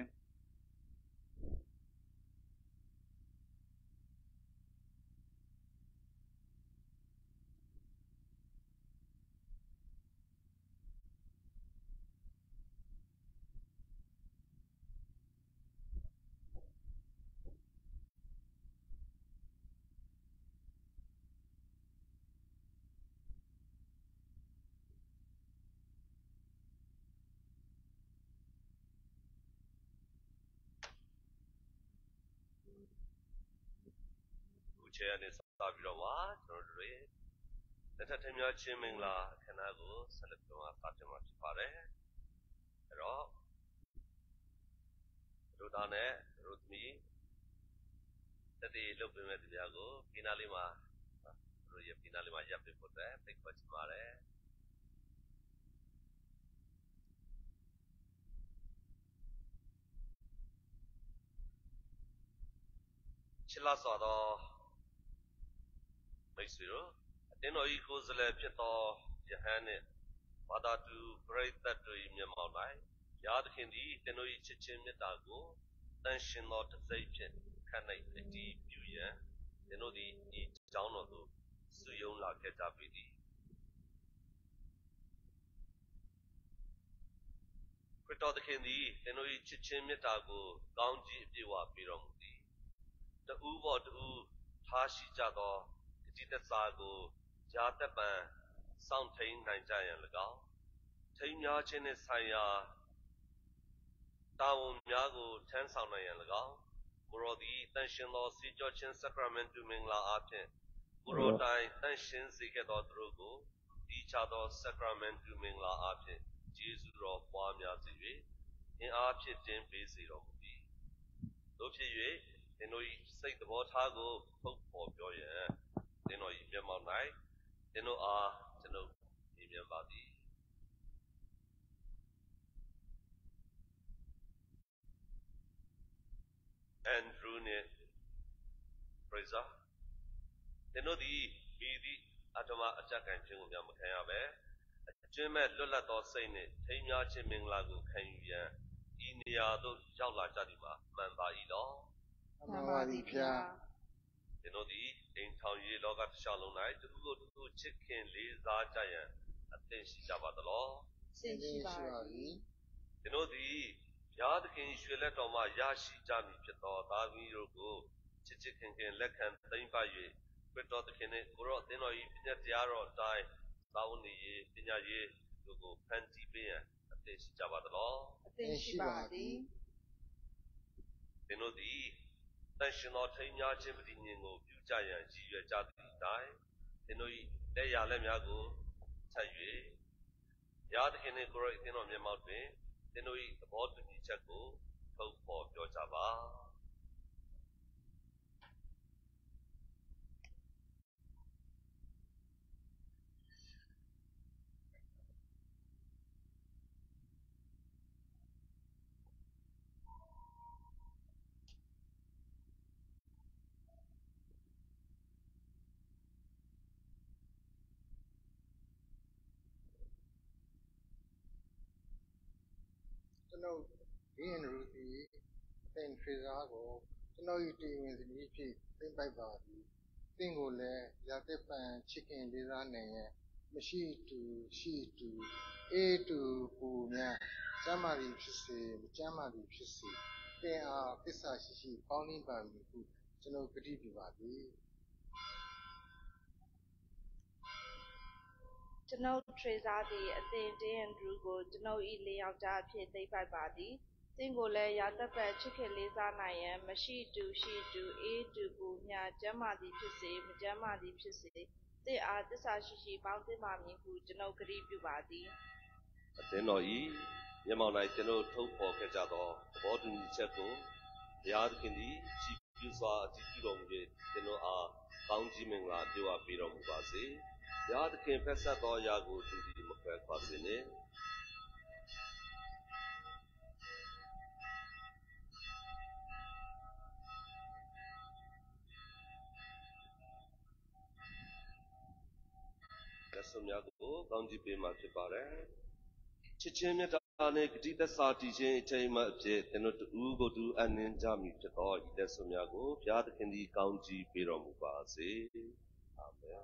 ချဲနဲ့စပြီးတော့ပါကျွန်တော်တို့တွေလက်ထပ်ထင်များချင်းမင်္ဂလာအခမ်းအနားကိုဆက်လက်ပြောင်းစတင်မှာဖြစ်ပါတယ်အဲ့တော့တို့သားနဲ့တို့သမီးတတိလုပ်ပေးမဲ့တရားကိုဒီနားလေးမှာတို့ရဒီနားလေးမှာရပ်ပေးဖို့အတွက်ဖိတ်ခေါ်ချင်ပါတယ်ချစ်လာစွာသောမိတ်ဆွေတို့အတင်းတော်ဤကိုယ်စားလှယ်ဖြစ်သောယဟန်နှင့်ဘာသာတူပရိသတ်တို့၏မျက်မှောက်၌ဘုရားသခင်သည်တင်းတော်၏ချစ်ခြင်းမေတ္တာကိုတန်ရှင်သောတစိတ်ဖြင့်ခန့်၌အတည်ပြုရန်တင်းတို့သည်ဤကြောင်းတော်သို့စုယုံလာခဲ့ကြပေသည်ခရစ်တော်သခင်သည်တင်းတို့၏ချစ်ခြင်းမေတ္တာကိုကောင်းကြီးအပြည့်အဝပေးတော်မူသည်တဦးပေါ်တဦးထားရှိကြသောဒီသက်စာကိုဂျာတက်ပံစောင့်ထိန်နိုင်ကြရန်၎င်းထိန်များခြင်းနှင့်ဆိုင်ရာတာဝန်များကိုထမ်းဆောင်နိုင်ရန်၎င်းကိုရောသည်တန်ရှင်သောစေကြောချင်း sacramental မင်္ဂလာအားဖြင့်ကိုရောတိုင်တန်ရှင်စေခဲ့သောသူတို့ကိုဒီချသော sacramental မင်္ဂလာအားဖြင့်ယေရှုတော်ပွားများစေ၍အင်အားဖြစ်ခြင်းပေးစေတော်မူသည်တို့ဖြစ်၍သင်တို့၏စိတ်သဘောထားကိုထုတ်ဖော်ပြောရန်သင်တို့၏မျက်မှောက်၌သင်တို့အားကျွန်ုပ်မြင်မြင်ပါသည်အန်ဒရူးနှင့်ပရိဇာသင်တို့သည်မိသည့်အတ္တမအကြက်ကံခြင်းကိုများမခံရပဲအကျွမ်းမဲ့လွတ်လပ်သောစိတ်နှင့်ထိမ်းများခြင်းမင်္ဂလာကိုခံယူရန်ဤနေရာသို့ရောက်လာကြသည်မှာမှန်ပါ၏လောမှန်ပါသည်ဗျာသင်တို့သည်အိမ်ထောင်ရေးလောကတစ်လျှောက်လုံး၌သူကိုသူကိုချစ်ခင်လေးစားကြရန်အသင့်ရှိကြပါသလောရှိရှိပါသည်သင်တို့သည်ဘုရားသခင်ရွှေလက်တော်မှရရှိကြမည်ဖြစ်သောသားသမီးတို့ကိုချစ်ချစ်ခင်ခင်လက်ခံသိမ်းပိုက်၍ခရစ်တော်သခင်နှင့်ကိုရောသင်တော်၏ပညာတရားတော်အတိုင်းသာဝနေရေးပညာရေးတို့ကိုဖန်တီးပေးရန်အသင့်ရှိကြပါသလောအသင့်ရှိပါသည်သင်တို့သည်တန်ရှင်သောထိမ်းများခြင်းပဋိညာဉ်ကိုပြုကြရန်ရည်ရွယ်ကြသည့်အတိုင်းသင်တို့၏လက်ရာလက်များကိုဆက်၍ဘုရားသခင်နှင့်ကိုရောသင်တော်မျက်မှောက်တွင်သင်တို့၏သဘောတူညီချက်ကိုထုတ်ဖော်ပြောကြပါကျွန်တော်ဒီအန်ရူစီသင်ဖရီဇာကိုကျွန်တော်ဤတည်ဝင်စီဖြစ်သိမ့်ပိုက်ပါသည်သင်ကိုလည်းရာသက်ပံချစ်ခင်လေးစားနိုင်ရန်မရှိတူရှိတူအေးတူပူမြကျမ်းမာသည်ဖြစ်စေမကျမ်းမာသည်ဖြစ်စေသင်အားသစ္စာရှိရှိပေါင်းနှင်းပါမည်ဟုကျွန်တော်ကတိပြုပါသည်ကျွန်ုပ်ထရေဇာသည်အသင်တင်းအန်ဒရူးကိုကျွန်ုပ်၏လေးယောက်ျားအဖြစ်သိမ်းပိုက်ပါသည်သင်ကိုလည်းရာသက်ပတ်ချစ်ခင်လေးစားနိုင်ရန်မရှိတူရှိတူအေးတူပူမြကျမ်းမာသည်ဖြစ်စေမကျမ်းမာသည်ဖြစ်စေသင်အားသစ္စာရှိရှိပေါင်းသင်းပါမည်ဟုကျွန်ုပ်ကတိပြုပါသည်အသင်တော်ဤမျက်မှောက်၌ကျွန်ုပ်ထုတ်ဖော်ခဲ့ကြသောသဘောတူညီချက်ကိုဘုရားသခင်သည်ကြည်ပြုစွာအတည်ပြုတော်မူ၍ကျွန်ုပ်အားကောင်းကြီးမင်္ဂလာပြုအပ်ပေးတော်မူပါစေဘုရားသခင်ဖက်ဆက်သောအရာကိုသူသည်မခွဲခွာစေနှင့်လက်စွပ်များကိုကောင်းကြီးပေးမှာဖြစ်ပါတယ်ချစ်ချင်းမြတ်တာနှင့်ဂတိသက်စာတည်ခြင်းအချိန်မှအဖြစ်သင်တို့တူကိုတူအနှင်းကြမည်ဖြစ်သောဤလက်စွပ်များကိုဘုရားသခင်သည်ကောင်းကြီးပေးတော်မူပါစေအာမင်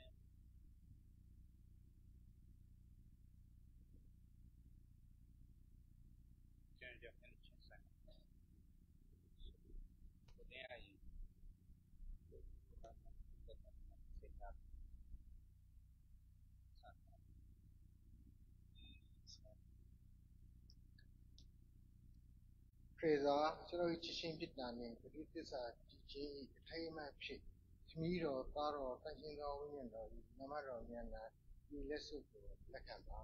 ဖရေဇာကျွန်တော်ချစ်ချင်းပြစ်တာနဲ့ပဋိသစ္စာတည်ခြင်း၏အထိမ်းအမှတ်ဖြစ်သမီးတော်သားတော်တန်ရှင်းသောဝိညာဉ်တော်၏နမတော်မြတ်၌ဒီလက်စွပ်ကိုလက်ခံပါ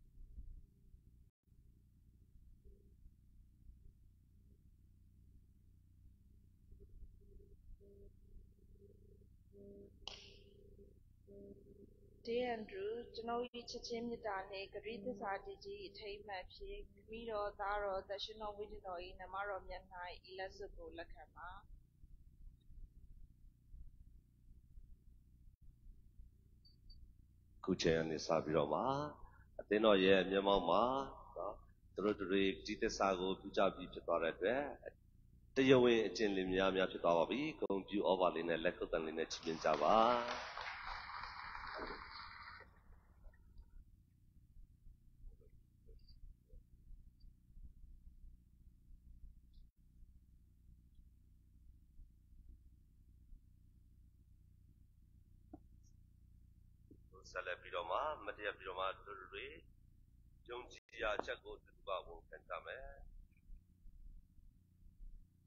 ဒေးအန်ဒရူးကျွန်ုပ်၏ချစ်ချင်းမေတ္တာနှင့်ဂရုသစ္စာတည်ခြင်းအထိမ်းအမှတ်ဖြစ်ခမည်းတော်သားတော်တန်ရှင်းသောဝိညာဉ်တော်၏နမတော်မြတ်၌ဤလက်စွပ်ကိုလက်ခံပါခုချိန်ကနေစပြီးတော့မှာအသင်းတော်ရဲ့မျက်မှောက်မှာနော်သူတို့တွေဒီသစ္စာကိုပြုကြပြီးဖြစ်သွားတဲ့အတွက်တရားဝင်အကျင့်လေးများများဖြစ်သွားပါပြီဂုဏ်ပြုဩဘာလေးနဲ့လက်ခုပ်တန်လေးနဲ့ချီးမြှင့်ကြပါဆက်လက်ပြီးတော့မှမတရားပြီးတော့မှသူတို့တွေယုံကြည်ရာအချက်ကိုသူကဝန်ခံကြမယ်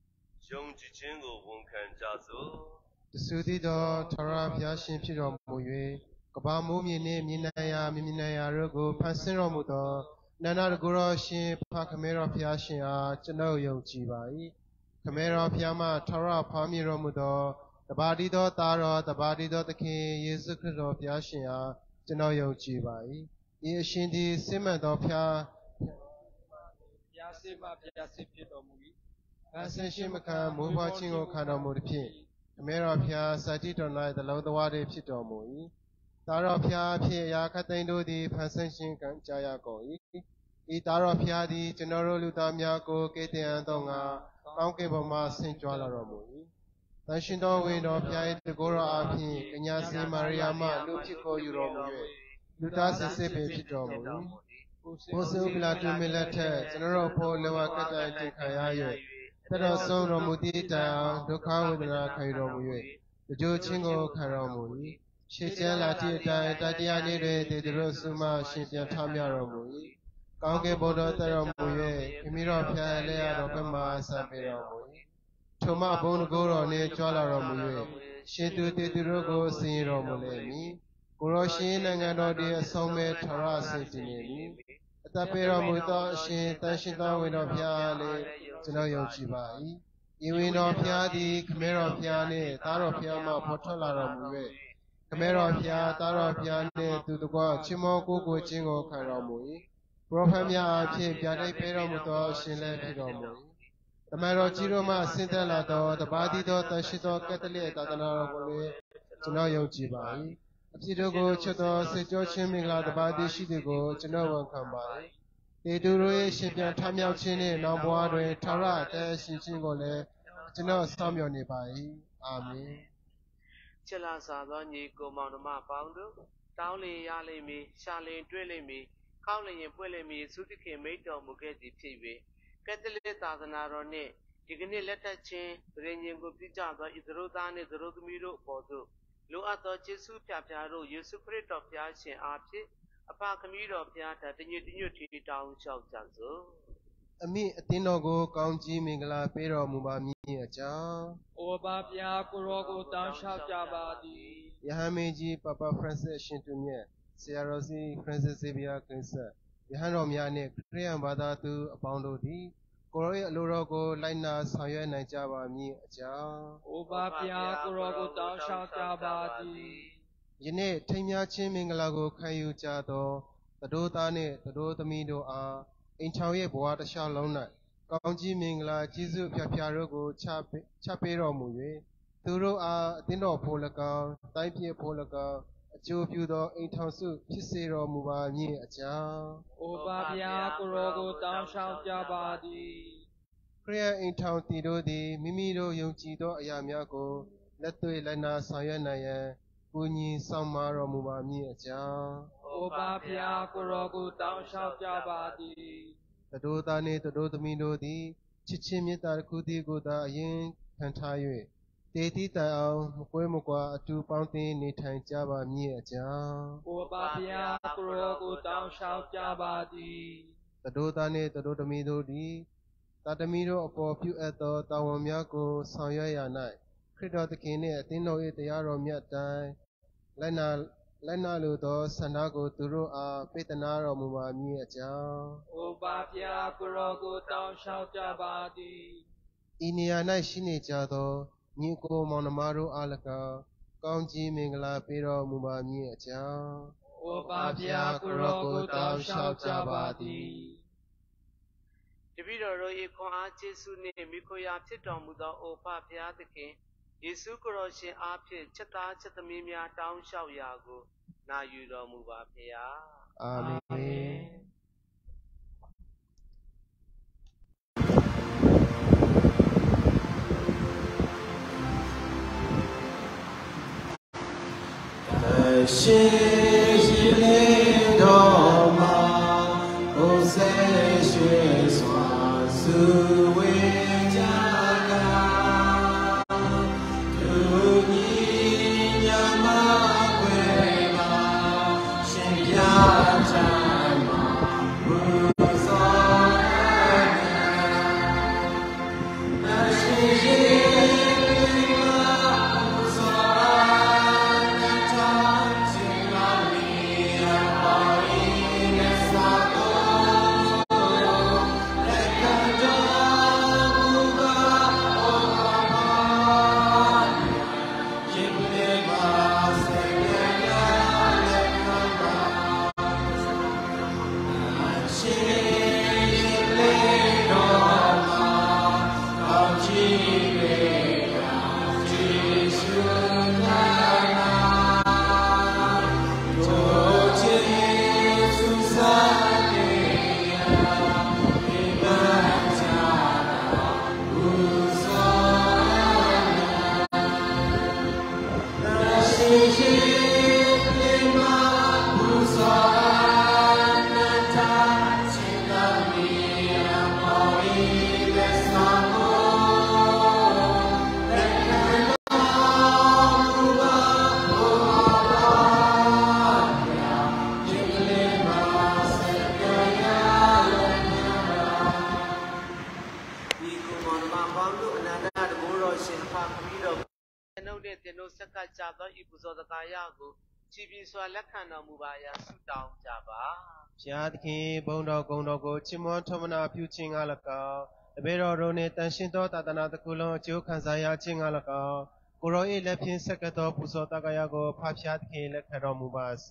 用之ခြင်းကိုဝန်ခံကြစို့တဆူသည့်သောထာဝရဘုရားရှင်ဖြစ်တော်မူ၍ကဘာမိုးမြေနှင့်မြေနှံရာမြေမြနှံရာတို့ကိုဖန်ဆင်းတော်မူသောနန္ဒတကူတော်ရှင်ဖခမဲတော်ဘုရားရှင်အားကျွန်ုပ်ယုံကြည်ပါ၏ခမဲတော်ဘုရားမှထာဝရဖွားမြင်တော်မူသောတပါတိသောသားတော်တပါတိသောသခင်ယေရှုခရစ်တော်ဘုရားရှင်အားကျွန်ုပ်ယုံကြည်ပါ၏ဤအရှင်သည်စစ်မှန်သောဘုရားဘုရားစစ်မှဘုရားစစ်ဖြစ်တော်မူ၏အဆင်ရှင်မခံမိုးဖွားခြင်းကိုခံတော်မူသည်ဖြင့်ခမဲတော်ဘုရားစာတိတော်၌သလုံးသဝါးတွေဖြစ်တော်မူ၏သားတော်ဘုရားဖြစ်ရာခတ်သိမ်းတို့သည်ဖန်ဆင်းခြင်းကံကြရကုန်၏ဤသားတော်ဘုရားသည်ကျွန်တော်တို့လူသားများကိုကယ်တင်အပ်သောငါကောင်းကင်ဘုံမှဆင်ကြွလာတော်မူ၏တန်ရှင်တော်ဝင်တော်ဘုရား၏တကောတော်အားဖြင့်ကညာစီမာရိယာမှလူဖြစ်ခေါ်ယူတော်မူ၍လူသားစစ်စစ်ပင်ဖြစ်တော်မူ၏ဘုဆုကလာတုမီလက်ထက်ကျွန်တော်တို့ဖို့လောကကတိုင်တင်ခံရ၍တတော်ဆုံးတော်မူသည့်တိုင်အောင်ဒုက္ခဝေဒနာခံတော်မူ၍တကြိုချင်းကိုခံတော်မူ၏ရှေ့ကျမ်းလာသည့်တိုင်တတရားနေ့တွင်တေတို့ဆုမရှင်ပြန်ထမြောက်တော်မူ၏ကောင်းကင်ဘုရားတတော်မူ၍မိမိတော်ဖျားလဲရတော်ဘက်မှဆက်ပေးတော်မူ၏ထိုမှဘုန်းကိုယ်တော်နှင့်ကြွလာတော်မူ၍ရှင်သူတေသူတို့ကိုဆင်ရတော်မူလိမ့်မည်ကိုရောရှင်နိုင်ငံတော်တည်းအဆုံးမဲ့ထရစေတည်နေမည်အသက်ပေးတော်မူသောအရှင်တန်ရှင်သောဝင်တော်ဖျားလေကျွန်တော်ယုံကြည်ပါ၏ဤဝင်တော်ဖျားသည်ခမဲတော်ဖျားနှင့်သားတော်ဖျားမှဖော်ထွက်လာတော်မူ၍ခမဲတော်ဖျားသားတော်ဖျားနှင့်သူတကွချီးမောကိုကိုခြင်းကိုခံတော်မူ၏ပရောဖက်များအဖြစ်ပြတိုက်ပေးတော်မူသောအရှင်လည်းဖြစ်တော်မူ၏တမန်တော်ကြီးတို့မှဆင်းသက်လာသောတပါးသီးသောတန်ရှိသောကက်သလစ်သာသနာတော်ကိုလည်းကျွန်တော်ယုံကြည်ပါ၏အဖြစ်တို့ကိုချွတ်သောစေကြောချင်းမင်္ဂလာတပါးသီးရှိသူကိုကျွန်တော်ဝန်ခံပါ၏တေသူတို့ရဲ့ရှင်ပြန်ထမြောက်ခြင်းနှင့်နောက်ဘဝတွင်ထာဝရအသက်ရှင်ခြင်းကိုလည်းကျွန်တော်စောင့်မျှော်နေပါ၏အာမင်ချစ်လာစွာသောညီကိုမောင်နှမပေါင်းတို့တောင်းလျင်ရလိမ့်မည်ရှာလျင်တွေ့လိမ့်မည်ကောင်းလျင်ပွင့်လိမ့်မည်သုတိခင်မိတ်တော်မူခဲ့သည်ဖြစ်၍ကက်သလစ်သာသနာတော်နှင့်ဒီကနေ့လက်ထပ်ခြင်းဗြိဉ္ဉ်ကိုပြုကြသောဣသရေလသားနှင့်သတို့သမီးတို့အပေါ်သို့လိုအပ်သောကျေးဇူးပြပြတို့ယေရှုခရစ်တော်ဘုရားရှင်အားဖြင့်အဖခမည်းတော်ဘုရားထံတညွတ်တညွတ်ထီတောင်းလျှောက်ကြစို့အမိအသင်းတော်ကိုကောင်းကြီးမင်္ဂလာပေးတော်မူပါမည်အကြောင်းအိုပါဘုရားကိုရောကိုတောင်းလျှောက်ကြပါသည်ယဟန်မင်းကြီးပပဖရန့်စစ်ရှင်သူမြတ်ဆရာတော်စီဖရန့်စစ်ဇေဗီယာကင်းဆက်ယဟန်တော်များနှင့်ခရစ်ယာန်ဘာသာသူအပေါင်းတို့သည်ကိုရော၏အလိုတော်ကိုလိုက်နာဆောင်ရွက်နိုင်ကြပါမည်အကြောင်းအိုပါဘုရားကိုရောကိုတောင်းလျှောက်ကြပါသည်ယနေ့ထိမ်းမြခြင်းမင်္ဂလာကိုခံယူကြသောသတို့သားနှင့်သတို့သမီးတို့အားအိမ်ချောင်ရဲ့ဘဝတစ်လျှောက်လုံး၌ကောင်းကြီးမင်္ဂလာကြီးစုဖျားဖျားတို့ကိုချချပေးတော်မူ၍သူတို့အားအသင်းတော်ဖို့၎င်းတိုင်းပြည်ဖို့၎င်းအကျိုးပြုသောအိမ်ထောင်စုဖြစ်စေတော်မူပါမည်အကြောင်းအိုပါဘုရားကိုရောကိုတောင်းလျှောက်ကြပါသည်ခရစ်ယာန်အိမ်ထောင်တည်တို့သည်မိမိတို့ယုံကြည်သောအရာများကိုလက်တွေ့လိုက်နာဆောင်ရွက်နိုင်ရန်ကိုညီဆောင်မတော်မူပါမည်အကြောင်းအိုပါဘုရားကိုရောကိုတောင်းလျှောက်ကြပါသည်သတို့သားနှင့်သတို့သမီးတို့သည်ချစ်ချင်းမေတ္တာတစ်ခုတည်းကိုသာအရင်ခံထား၍တေတီတန်အောင်မကွဲမကွာအတူပေါင်းသင်းနေထိုင်ကြပါမည်အကြောင်းအိုပါဘုရားကိုရောကိုတောင်းလျှောက်ကြပါသည်သတို့သားနှင့်သတို့သမီးတို့သည်တာသမီတို့အပေါ်ပြုအပ်သောတာဝန်များကိုဆောင်ရွက်ရ၌ခရစ်တော်သခင်နှင့်အသင်းတော်၏တရားတော်မြတ်တိုင်းလိုက်နာလိုက်နာလိုသောဆန္ဒကိုသူတို့အားပေးသနာတော်မူပါမည်အကြောင်းအိုပါဘုရားကိုရောကိုတောင်းလျှောက်ကြပါသည်ဤနေရာ၌ရှိနေကြသောညီကိုမောင်နှမတို့အား၎င်းကောင်းကြီးမင်္ဂလာပေးတော်မူပါမည်အကြောင်းအိုပါဘုရားကိုရောကိုတောင်းလျှောက်ကြပါသည်တပည့်တော်တို့၏ခွန်အားကျေးဇူးနှင့်မိခိုရာဖြစ်တော်မူသောအိုပါဘုရားသခင်ယေရှုခရစ်ရှင်အားဖြင့်ချက်သားချက်သမီးများတောင်းလျှောက်ရာကိုနာယူတော်မူပါဘုရားအာမင်ရှင်ရှိနေတော်မှာဘုဆဲရွှေစွာစုဝေကြတာသူညီညာမခွေပါရှင်ပြချမ်းမှာဘုသောအရှင်ုပ်နဲ့တင်တို့ဆက်ကကြသောဤပူဇော်တကာယကိုချီးပြီးစွာလက်ခံတော်မူပါရန်ဆုတောင်းကြပါဘုရားသခင်ဘုန်းတော်ဂုဏ်တော်ကိုချီးမွမ်းထောမနာပြုခြင်းက၎င်းတပည့်တော်တို့နှင့်တန်ရှင်းသောသာသနာတစ်ခုလုံးအကျိုးခံစားရခြင်းက၎င်းကိုရော၏လက်ဖြင့်ဆက်ကတော်ပူဇော်တကာယကိုဖဖျားသခင်လက်ခံတော်မူပါစေ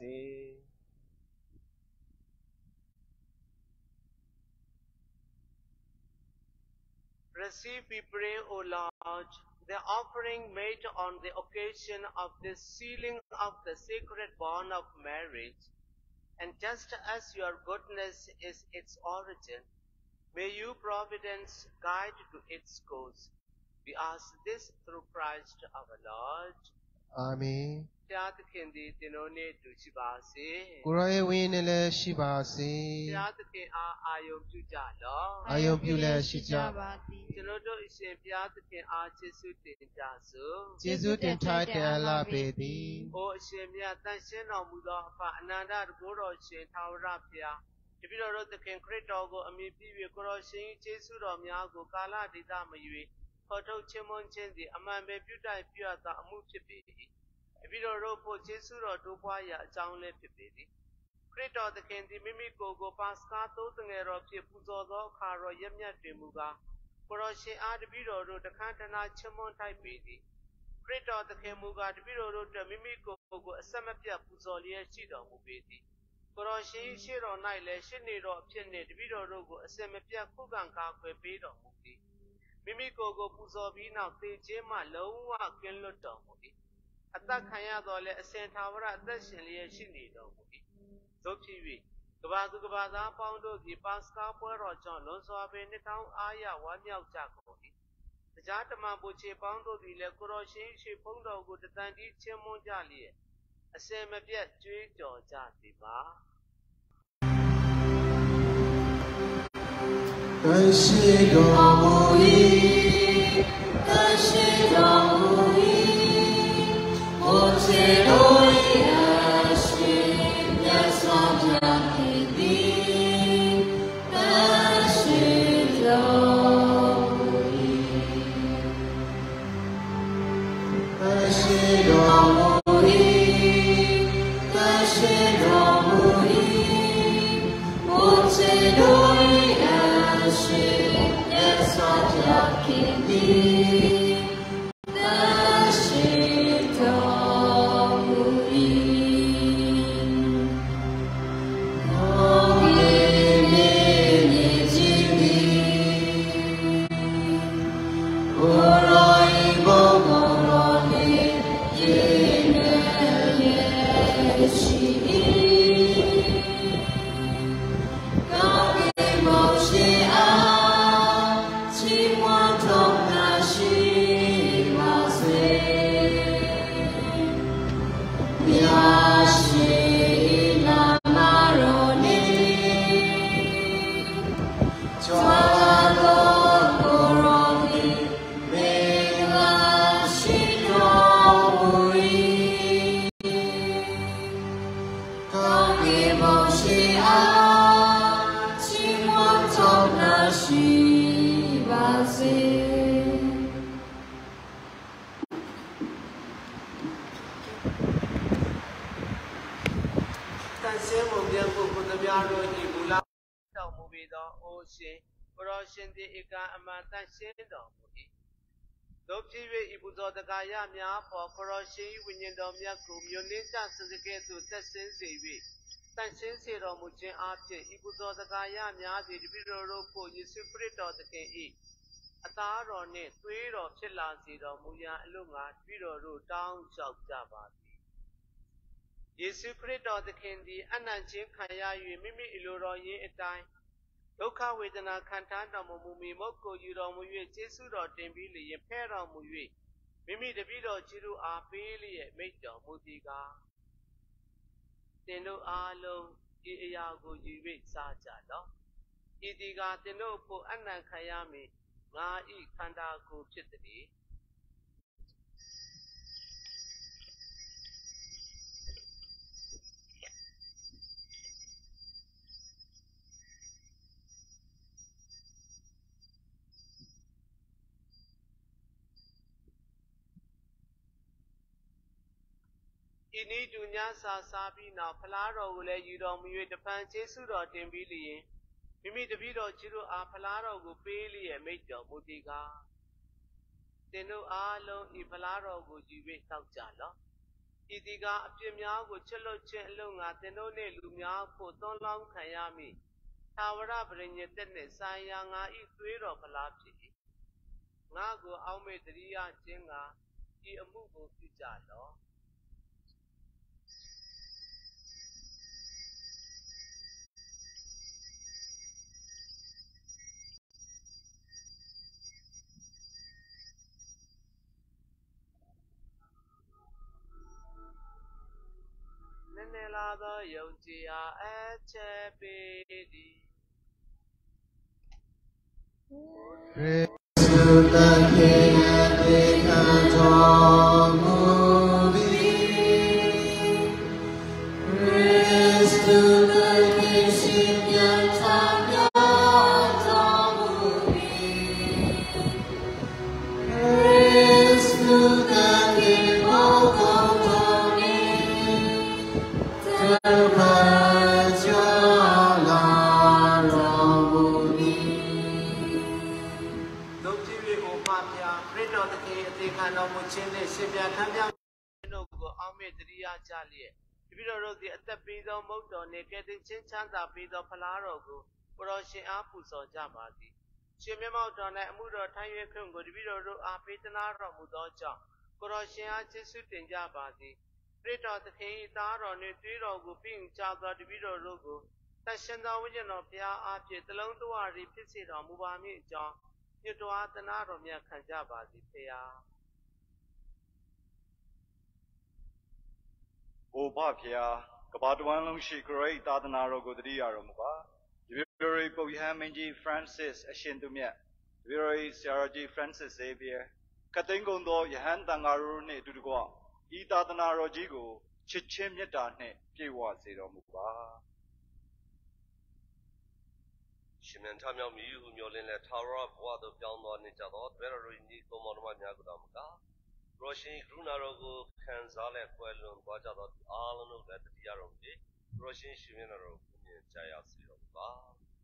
Receive, we pray, O Lord, the offering made on the occasion of the sealing of the sacred bond of marriage, and just as your goodness is its origin, may you, Providence, guide to its course. We ask this through Christ our Lord. Amen. ဘုရားသခင်သည်သင်တို့နှင့်တူရှိပါစေကိုရောရဲ့ဝိညာဉ်နဲ့လည်းရှိပါစေဘုရားသခင်အားအာယုံပြုကြလော့အာယုံပြုလည်းရှိကြပါသည်ကျွန်တော်တို့အရှင်ဘုရားသခင်အားကျေးဇူးတင်ကြစို့ကျေးဇူးတင်ထိုက်တယ်လာပေသည်။အိုအရှင်မြတ်တန်ရှင်းတော်မူသောအဖအနန္တတကိုးတော်ရှင်သာဝရဘုရားတပည့်တော်တို့သခင်ခရစ်တော်ကိုအမိပြု၍ကိုတော်ရှင်ကျေးဇူးတော်များကိုကာလဒေသမရွေခေါ်ထုတ်ခြင်းမွန်းခြင်းသည်အမှန်ပဲပြုတိုင်ပြုအပ်သောအမှုဖြစ်ပေ၏။တပည့်တော်တို့ဖို့ကျေးဇူးတော်တိုးပွားရာအကြောင်းလည်းဖြစ်ပေသည်။ခရစ်တော်သခင်သည်မိမိကိုယ်ကိုပါစကားသိုးတငယ်တော်ဖြင့်ပူဇော်သောအခါတော်ရက်မြတ်တွင်မူကားကိုတော်ရှင်အားတပည့်တော်တို့တခမ်းတနာခြင်းမွန်းထိုက်ပေသည်။ခရစ်တော်သခင်မူကားတပည့်တော်တို့အတွက်မိမိကိုယ်ကိုအဆက်မပြတ်ပူဇော်လျက်ရှိတော်မူပေသည်။ကိုတော်ရှင်ရှေ့တော်၌လည်းရှေ့နေတော်အဖြစ်နှင့်တပည့်တော်တို့ကိုအဆက်မပြတ်ခုခံကာကွယ်ပေးတော်မူသည်။မိမိကိုယ်ကိုပူဇော်ပြီးနောက်သေခြင်းမှလုံးဝကင်းလွတ်တော်မူသည်။အသက်ခံရတော်လည်းအစဉ်သာဝရအသက်ရှင်လျက်ရှိနေတော်မူသည်။သို့ဖြစ်၍ကဘာသူကဘာသားပေါင်းတို့သည်ပါစကားပွဲတော်ကြောင့်လွန်စွာပင်နှစ်ထောင်အားရဝမ်းမြောက်ကြကုန်၏။တရားဓမ္မပူချေပေါင်းတို့သည်လည်းကိုတော်ရှင်ရှိဖုံးတော်ကိုတတန်တီးချင်းမွန်းကြလျက်အစင်မပြတ်ကြွေးကြော်ကြသည်ပါ။တန်ရှိတော်မူ၏တန်ရှိတော်မူ၏ဘုရားတော်၏အရှင်မြတ်စွာဘုရားသည်တန်ရှိတော်မူ၏တန်ရှိတော်မူ၏တန်ရှိတော်မူ၏ဘုရားတော်၏အရှင်မြတ်စွာဘုရားသည်တန်ရှိတော်မူ၏ရှင်သည်ဧကအမှန်တန်ရှင်းတော်မူ၏တို့ဖြစ်၍ဤပူဇော်တကာယများပေါ်ခရောရှင်၏ဝိညာဉ်တော်မြတ်ကိုမြို့နှင်းကြစစကဲ့သို့သက်ဆင်းစေ၍တန်ရှင်းစေတော်မူခြင်းအပြင်ဤပူဇော်တကာယများသည်တပည့်တော်တို့ကိုယေရှုခရစ်တော်သခင်၏အသားတော်နှင့်သွေးတော်ဖြစ်လာစေတော်မူရန်အလို့ငါတပည့်တော်တို့တောင်းလျှောက်ကြပါသည်ယေရှုခရစ်တော်သခင်သည်အနံ့ချင်းခံရ၍မိမိအလိုတော်ရင်းအတိုင်းဒုက္ခဝေဒနာခံထားတော်မူမီမုတ်ကိုယူတော်မူ၍ကျေးဇူးတော်တင်ပြီးလျင်ဖဲတော်မူ၍မိမိတပည့်တော်ကြီးတို့အားပေးလျက်မိတ်တော်မူသည်ကားသင်တို့အားလုံးဒီအရာကိုယူ၍စားကြလော့ဤဒီကားသင်တို့ဖို့အနံ့ခံရမည်ငါဤခန္ဓာကိုယ်ဖြစ်သည်ဤနည်းတူညစာစားပြီးနောက်ဖလားတော်ကိုလည်းယူတော်မူ၍တဖန်ကျေးဇူးတော်တင်ပြီးလျင်မိမိတပည့်တော်ချီတို့အားဖလားတော်ကိုပေးလျက်မိတ်တော်မူသည်ကားသင်တို့အားလုံးဤဖလားတော်ကိုယူ၍တောက်ကြလော့ဤသည်ကားအပြစ်များကိုချွတ်လွတ်ခြင်းအလို့ငါသင်တို့နှင့်လူများဖို့သွန်းလောင်းခံရမည်သာဝရပရိညတ်သက်နှင့်ဆိုင်ရာငါဤသွေးတော်ဖလားဖြစ်၏ငါကိုအောက်မေ့တရိယာခြင်းကဤအမှုကိုပြုကြလော့နည်းနည်းလာသောယုံကြည်အားအချက်ပေးသည်ခရစ်သူသခင်ရဲ့သေခံတော်မူသည်ခရစ်သူသခင်ရှင်ပြန်သာပြတော်မူသည်ခရစ်သူသခင်ဘောကောတော်မူသည်တော်မူခြင်းနှင့်ရှင်ပြန်ခံပြတို့ကိုအောက်မေ့တရိယာကြလျက်တပည့်တော်တို့သည်အသက်ပေးသောမုတ်တော်နှင့်ကယ်တင်ခြင်းချမ်းသာပေးသောဖလားတော်ကိုကိုတော်ရှင်အားပူဇော်ကြပါသည်ရှင်မျက်မှောက်တော်၌အမှုတော်ထမ်းရွက်ခွင့်ကိုတပည့်တော်တို့အားပေးသနာတော်မူသောကြောင့်ကိုတော်ရှင်အားကျေးဇူးတင်ကြပါသည်ခရစ်တော်သခင်၏သားတော်နှင့်သွေးတော်ကိုပြုကြသောတပည့်တော်တို့ကိုတန်ရှင်သောဝိညာဉ်တော်ဘုရားအားဖြင့်တလုံးတဝရီဖြစ်စေတော်မူပါမည်အကြောင်းညွတ်တော်သနာတော်မြတ်ခံကြပါသည်ဖေဟာအိုဘဖျားကဘာတဝမ်းလုံးရှိခရိတ်သာသနာတော်ကိုတတိယတော်မူပါဒီဗီရိုရီပုပ်ယဟန်မင်းကြီး Francis အရှင်သူမြတ်ဒီဗီရိုရီဆရာတော်ကြီး Francis Xavier ကသိန်းကုန်သောယဟန်တန်ဃာတော်နှင့်အတူတကွဤသာသနာတော်ကြီးကိုချစ်ချင်းမေတ္တာနှင့်ပြည့်ဝစေတော်မူပါရှင်မြတ်ထမြောက်မြည်ဟုမျှော်လင့်လက်ထာဝရဘဝသို့ပြောင်းသွားနေကြသောတပည့်တော်တို့ညီကိုမောင်နှမများကိုတော်မူကားရောရှင်ကရုဏာတော်ကိုခံစားလက်ကွယ်လွန်သွားကြသောအားလုံးတို့လည်းတတိယတော်မူ၍ရောရှင်ရှင်မျက်နှာတော်ကိုမြင်ကြရစေတော်မူပါ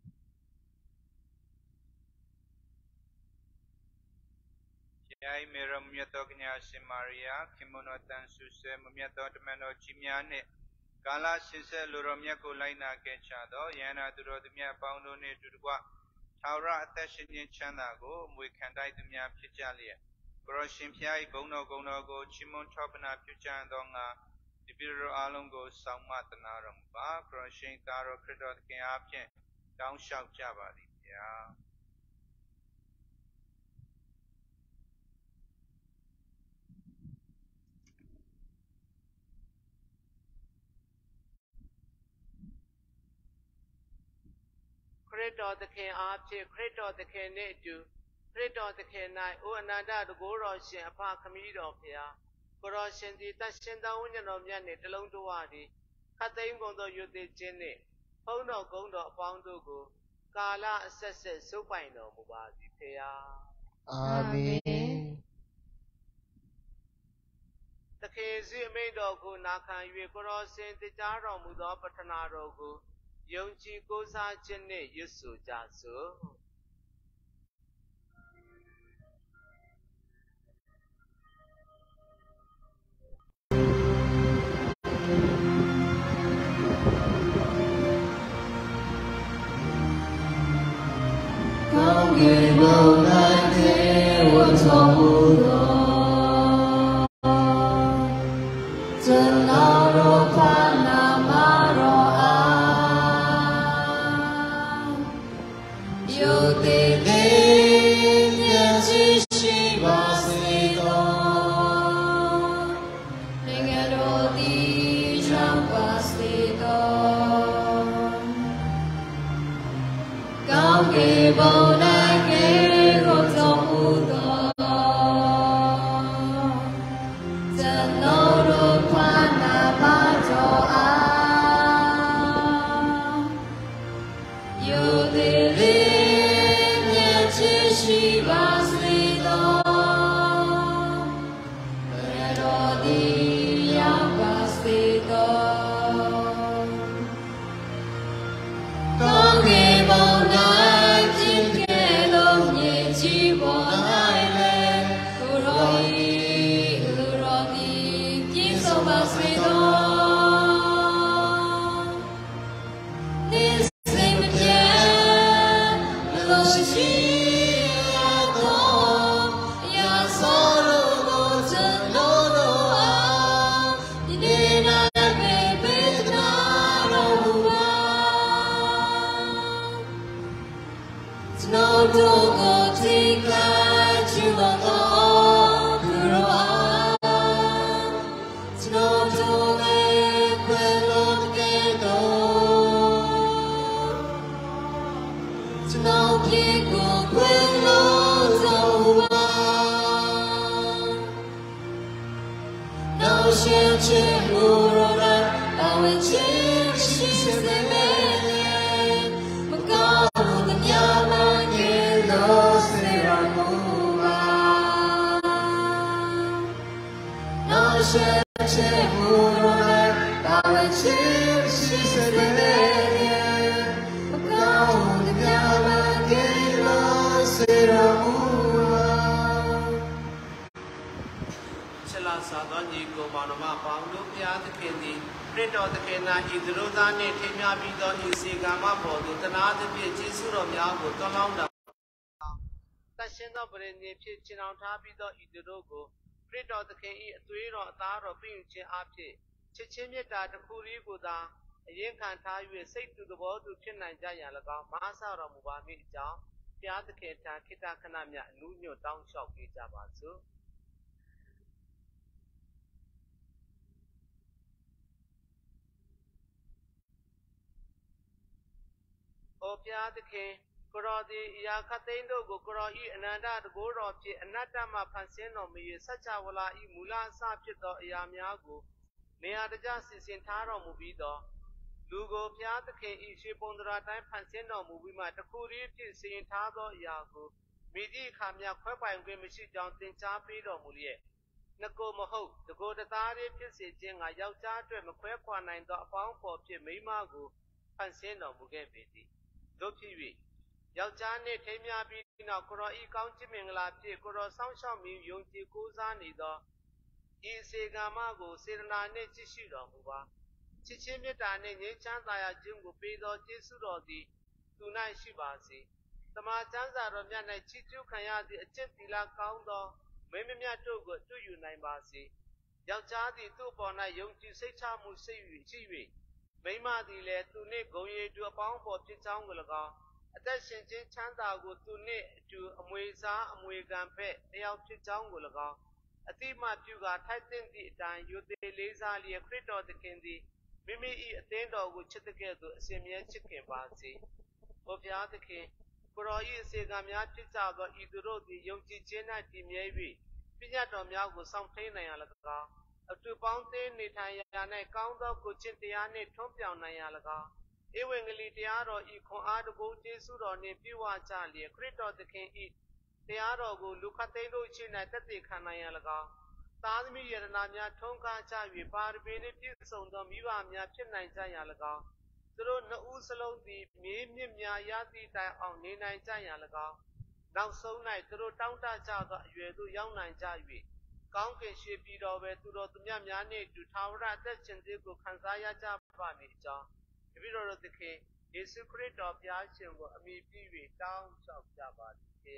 ယိုင်မေရမြတ်တော်ကညာရှင်မာရိယာခင်မနောတန်ဆုဆဲမမြတ်တော်တမန်တော်ကြီးများနှင့်ကာလရှင်ဆက်လူတော်မြတ်ကိုလိုက်နာကဲ့ချသောယန္နာသူတော်သူမြတ်အပေါင်းတို့နှင့်အတူတကွထာဝရအသက်ရှင်ခြင်းချမ်းသာကိုအမွေခံတိုက်သူများဖြစ်ကြလျက်ကိုရရှင်ဖျား၏ဘုန်းတော်ဂုဏ်တော်ကိုချီးမွမ်းထောက်ပနာပြုကြသောငါဒီပြည်တော်အားလုံးကိုစောင့်မတနာတော်မူပါကိုရရှင်သားတော်ခရစ်တော်သခင်အားဖြင့်တောင်းလျှောက်ကြပါသည်ဗျာခရစ်တော်သခင်အားဖြင့်ခရစ်တော်သခင်နှင့်အတူခရစ်တော်သခင်၌အိုအနန္တတကိုးတော်ရှင်အဖခမည်းတော်ဖျားကိုတော်ရှင်သည်တတ်ရှင်သောဝိညာဉ်တော်မြတ်နှင့်တလုံးတဝသည်ခတ်သိမ်းကုန်သောယုသေးခြင်းနှင့်ဘုန်းတော်ဂုဏ်တော်အပေါင်းတို့ကိုကာလအဆက်ဆက်စုပ်ပိုင်တော်မူပါသည်ဖျားအာမင်သခင်စီအမိန့်တော်ကိုနာခံ၍ကိုတော်ရှင်တရားတော်မူသောပတ္ထနာတော်ကိုယုံကြည်ကိုးစားခြင်းနှင့်ရွတ်ဆိုကြစို့ကောင်းကင်ဘုံ၌သေဝတော်မူသောကျွန်တော်တို့ဖာနာမတော်အားယုတ်တည်သည်မြတ်ရှိပါစေသောနိုင်ငံတော်သည်ချမ်းပါစေသောကောင်းကင်ဘုံ၌ကေကိုတော်မူသောကျွန်တော်တို့ဖာနာမတော်အားယုတ်တည်သည်မြတ်ရှိပါစေသောဘယ်တော်သည်ရောက်ပါစေ so much we know. This same again, Lord, she had gone. Yeah, sorrow goes to no no. You did not make me not over. It's no to go take that you are gone. It's no to make when Lord get It's no people when Lord's over. No shit, who wrote it? I will change, she says, the man. But God, the Yama, get lost, there are more. No shit, who wrote it? I will change, she says, the man. But God, the Yama, get lost, there are more. Chilla Sadani go Manama Pangu, Piat Kendi, Print of the Kena, Idruda, Timia Bido, Isigama, Bodu, Tanada, Jisuro Yago, Tolanda. Tashina Brene, Pitchin on Tabido, Idrogo, Print of the K, three or Taro, Pinch Api, Chichimita, the Kuriguda, a Yankan Tayu, say to the world to China Jayalaga, Masa Ramubami Jam, Piat Keta, Kita Kanamia, Nuno Town Shop, Jabasu. Opia the king, Korodi, Yakatendo, Gokoro, Ananda, the Goropi, Anatama Panseno, me, such a wala, Mulan Sapito, Yamiago, Mea the justice in Taro Movido, Lugo, Pia the king, Ishipondra, Panseno, Movie, Matakuri, Sin Tado, Yago, Midi, Kamia, Quepa, and Grimishi, Johnson, Chapido, Mulier. Nako Maho, the go to Tari, Pissi, a Yauta, Maquequa, nine dot pound for Mimago, Panseno, Mugabiti. Dopi, Yaljane, Temia Bina, Kora E County Mingla, Kora Sound Me, Yonti Kuzani, E Segamago, Serena, Chishiro, Muba, Chichimita, Chantaya, Jungo, Pedo, Jesurodi, Tunai Shibasi, the Matanza, Romiana, Chichu Kayadi, Chetila Coundo, Memia Togo, to you, Naimasi, Yaljadi, Tupona, Yonti Secha Musi, Chiwi. Mema di le tu ne goye tu apang po pit chang go laga atat shin chin chanda go tu ne tu amwe sa amwe gan phe tayaw pit chang go laga ati ma pyu ga thai tin di atain yu te le sa liye khrit taw takin di mimi I atin taw go chit taket tu asin mye chit kin ba si ho phya takin ko ro I ase gan mya phit cha do I tu ro di yong chi chin nai ti mye wi pinya taw mya go saung thain nai ya laga a tu pang te ni thai ya nai kaung do ko chin tia ni thom pyaung nai ya laga Ewangali Tiaro I Kon Adago Jesu on a Piwa Charlie, Crito the King eat Tiaro go Lucatelo China Tati Kanayalaga. Tadmi Yanamia Tonka Chavi, Barbini Pison, the Miwamia China Jayalaga. Through no Usalo the Mimia Yati on Nina Jayalaga. Now so night through Tanta Chaga, you do young nine Javi. Conquer ship it over to Rotumiani to Tower at the Chendigo Kansaya Japani. If you don't the king, a secret of Yachim, me be down of Jabba.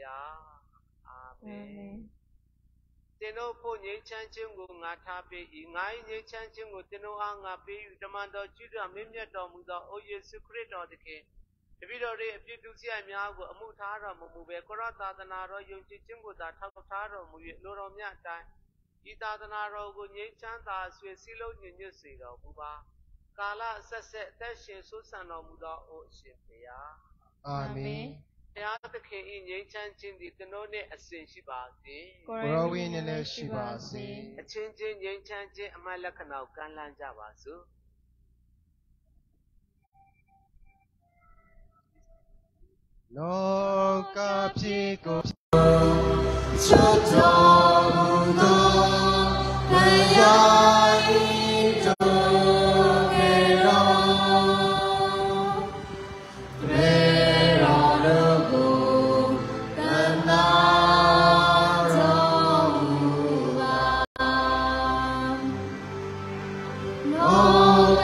Amen. Teno po nye chanching go ngatape, ngai nye chanching go teno anga pe, demanda Judah, Mimia Domuda, or ye secret of the king. If you don't if you do see a miago, a mutara, Mube, Korata, the Naro, you chingo that Taro, Loromia time. Ita the Naro go nye chanta, swe silo, you see the Buba. Kala Sasset, Tashin, Susan, or Muda, or Shipia. Amen. The other king in Yanchan Chindi, the None as Shibasi. Growing in a Shibasi. A changing Yanchan Malakano, Kanlan Javasu. No Capsico.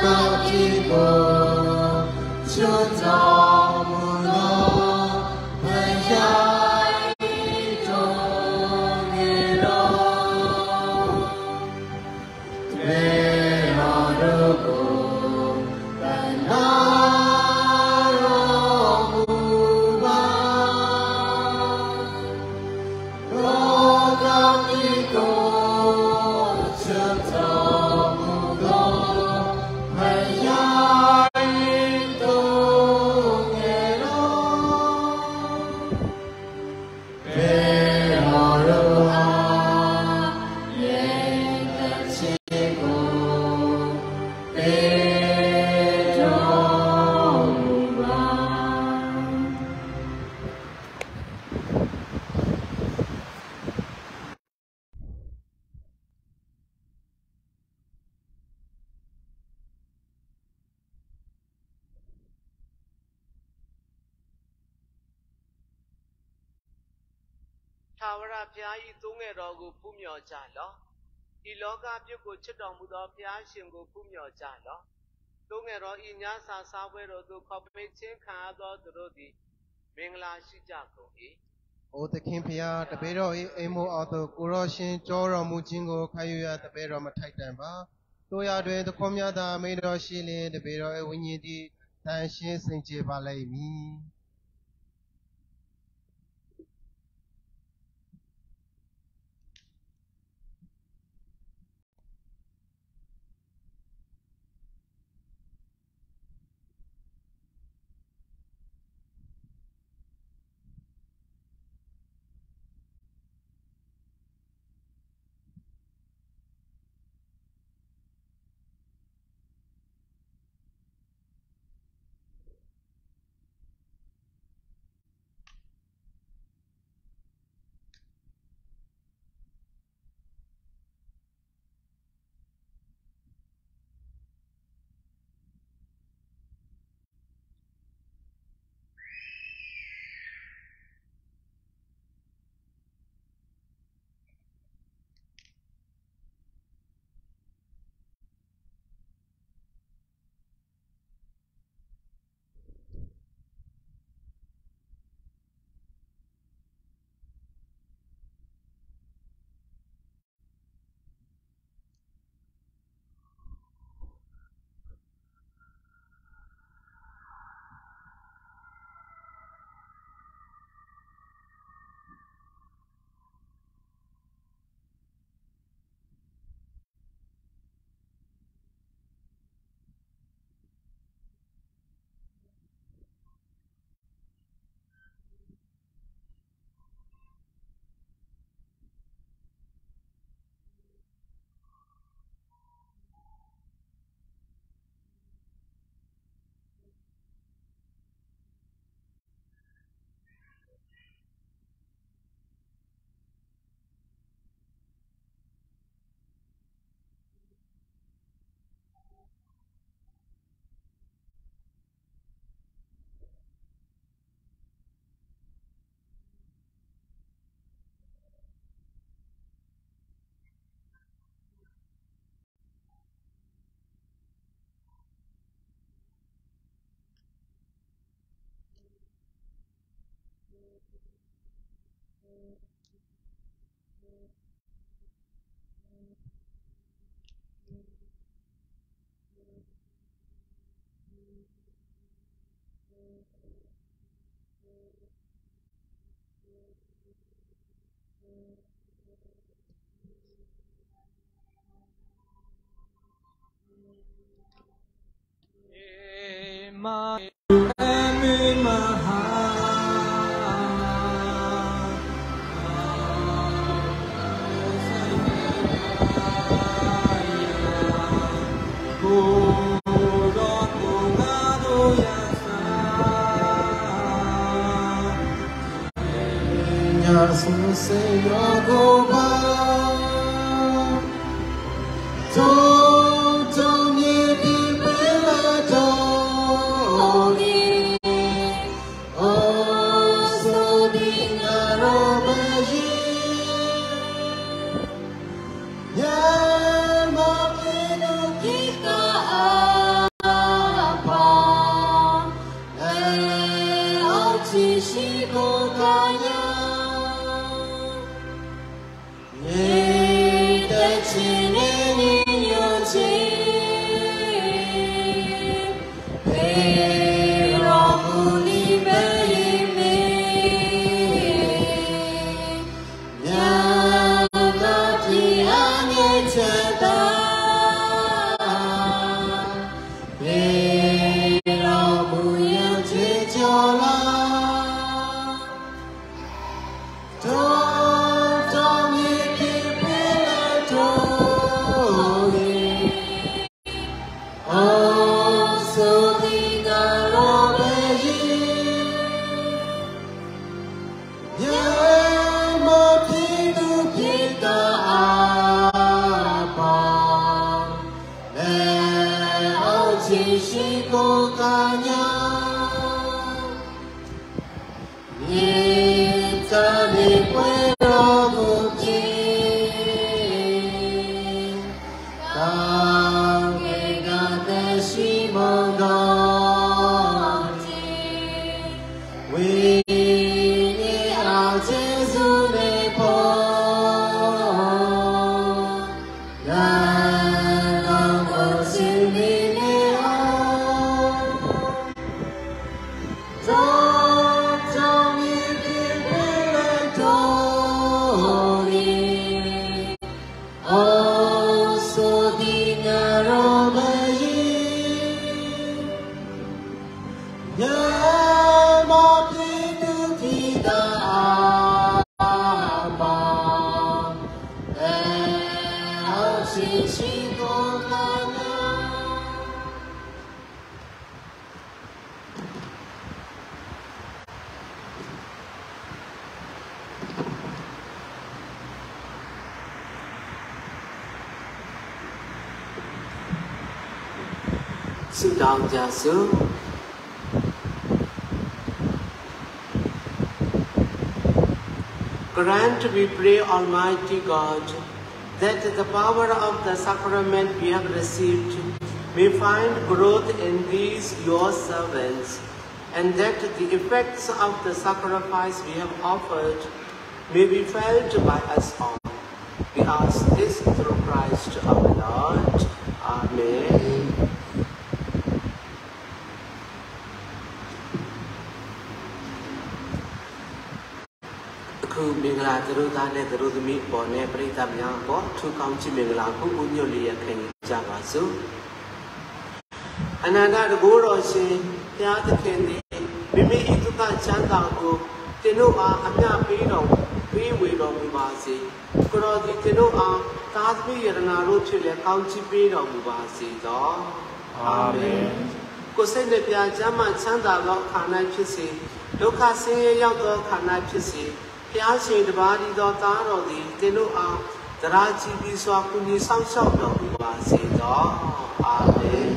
ထာဝရဘုရား၏သုံးငယ်တော်ကိုဖူးမြော်ကြလော့ဤလောကပြုတ်ကိုချစ်တော်မူသောဘုရားရှင်ကိုဖူးမြော်ကြလော့သုံးငယ်တော်ဤညစာစားပွဲတော်သို့ခေါ်ပိတ်ခြင်းခံရသောသူတို့သည်မင်္ဂလာရှိကြကုန်၏အိုသခင်ဖျားတပည့်တော်၏အိမ်မို့အောက်သို့ကိုရောရှင်ကြောတော်မူခြင်းကိုခံယူရတပည့်တော်မထိုက်တန်ပါတို့ရတွင်သခွန်များသာမိတော်ရှိလျင်တပည့်တော်၏ဝိညာဉ်သည်တန်ရှင်းစင်ကြယ်ပါလိမ့်မည် Ma emi maha Senhor do mar, tu tu me libera doni, oh sodina robaji, ya makinu kita. ရှိကိုကညာယေတနေပွေတော်မူခြင်းကောင်းကင်ကသက်ရှိမုန်တော်ခြင်းဝိညာဉ်အားကျေးဇူးနေဖို့Sit down, Jasu. Grant, we pray, Almighty God, that the power of the sacrament we have received may find growth in these your servants, and that the effects of the sacrifice we have offered may be felt by us all. We ask this through Christ our Lord. Amen. Mingla teruta ne terutami pone peritamnya po tu kaunci mingla ku unyo liya keng javasu. Ananda degoro si tiada kendi mimi itu kan canda ku tenu a amnya pino piwe lo mubasi. Kalau di tenu a tadbi yerna rutu le kaunci pino mubasi do. Amen. Kusen de pia zaman canda lo kana pisi. Doka singe yang do kana pisi. Pia sing the body do taro di tenu a teraji biswa kuni sang sang do mubasi do. Amen.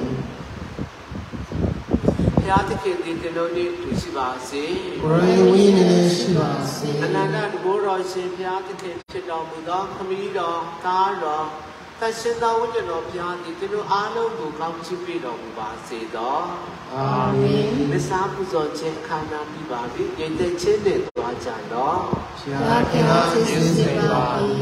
Pia te kendi tenu ni tusi basi. Kurai wini ne shibasi. Ananda degoro si pia te kendi do mudo kami do taro. Tashinda wujano pia di tenu alam bu kaunci pino mubasi do. Amen. Nisa puzo che kana bibabi yente chene dwa jano. Pia kena jesu babi.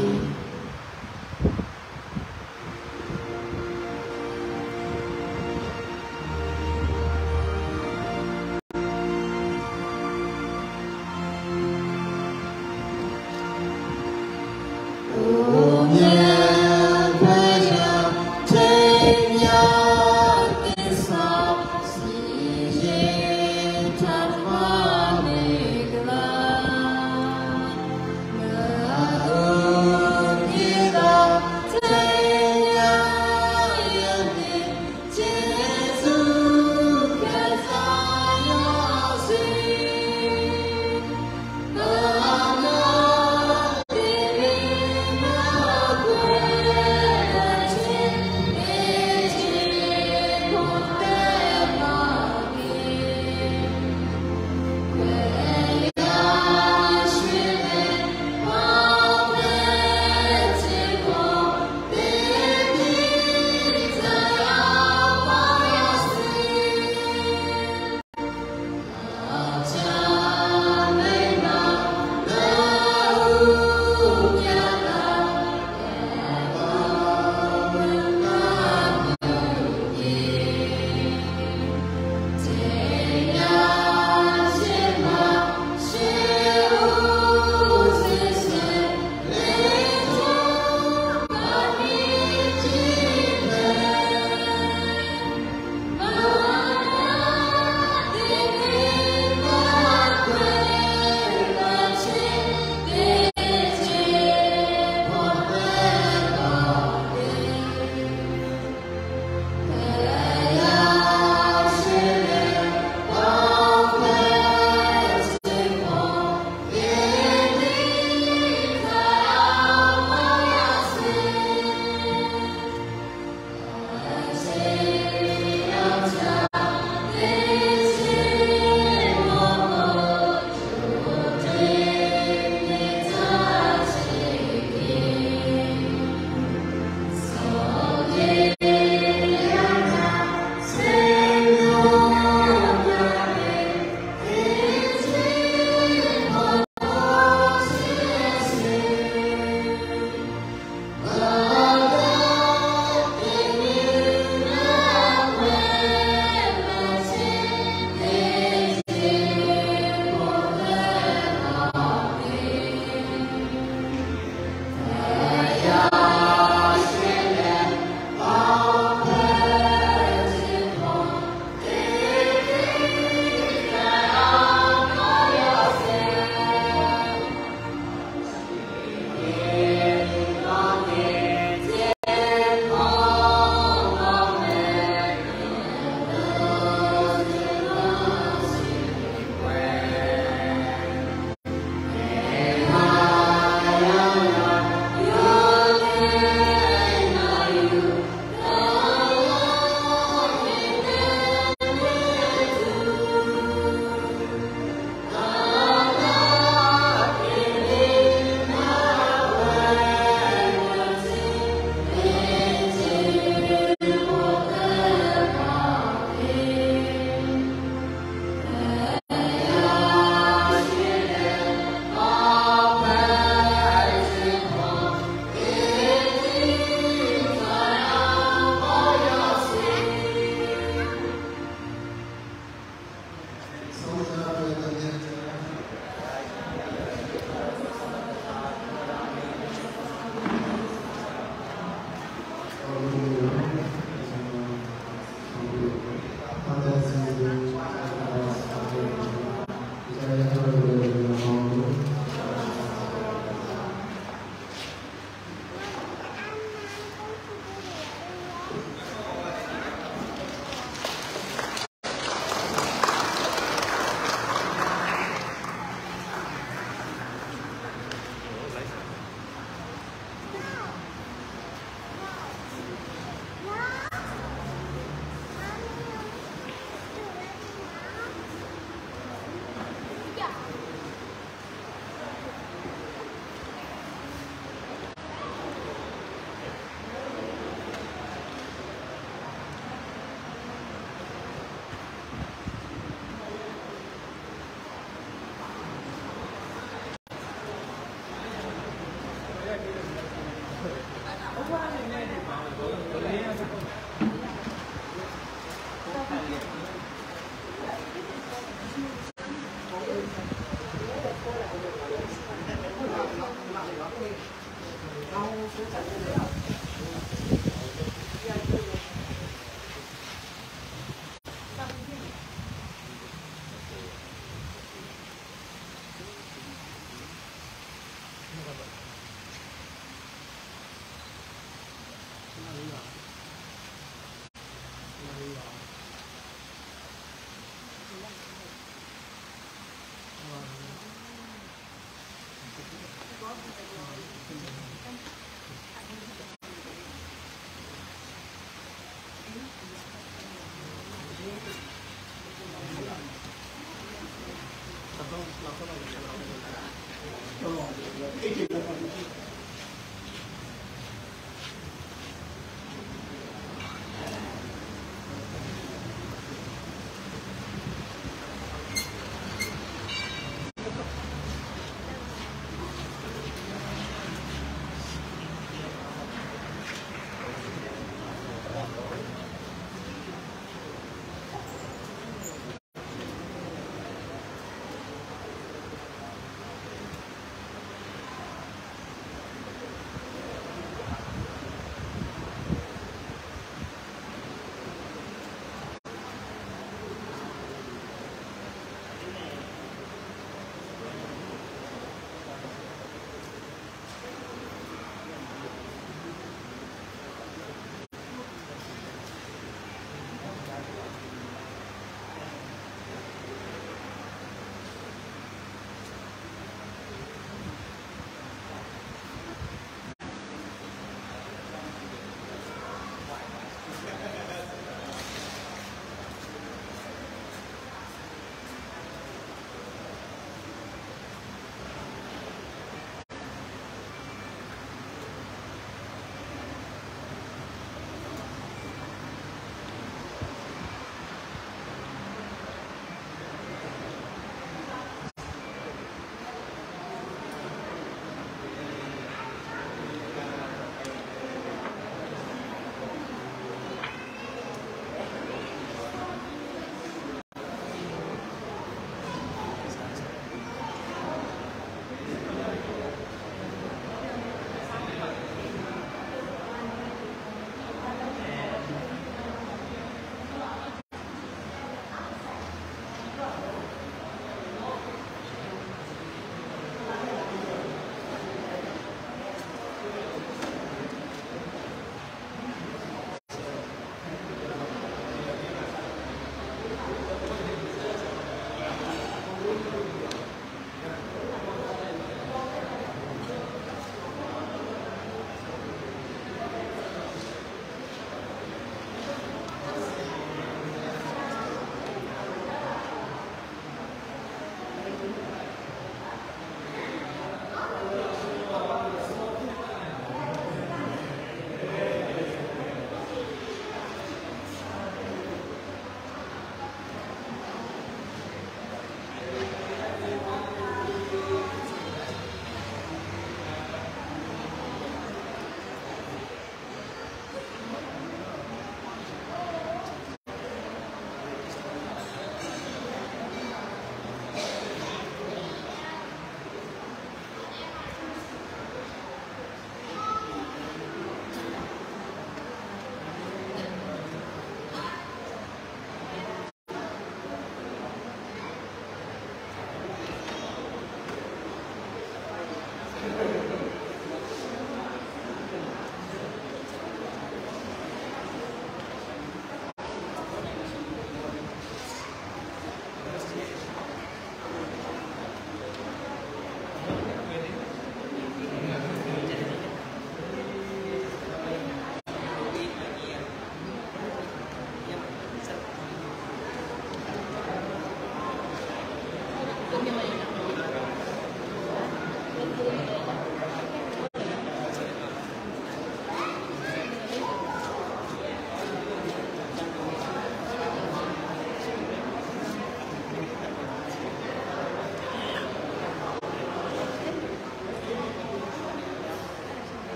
က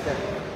ကဲ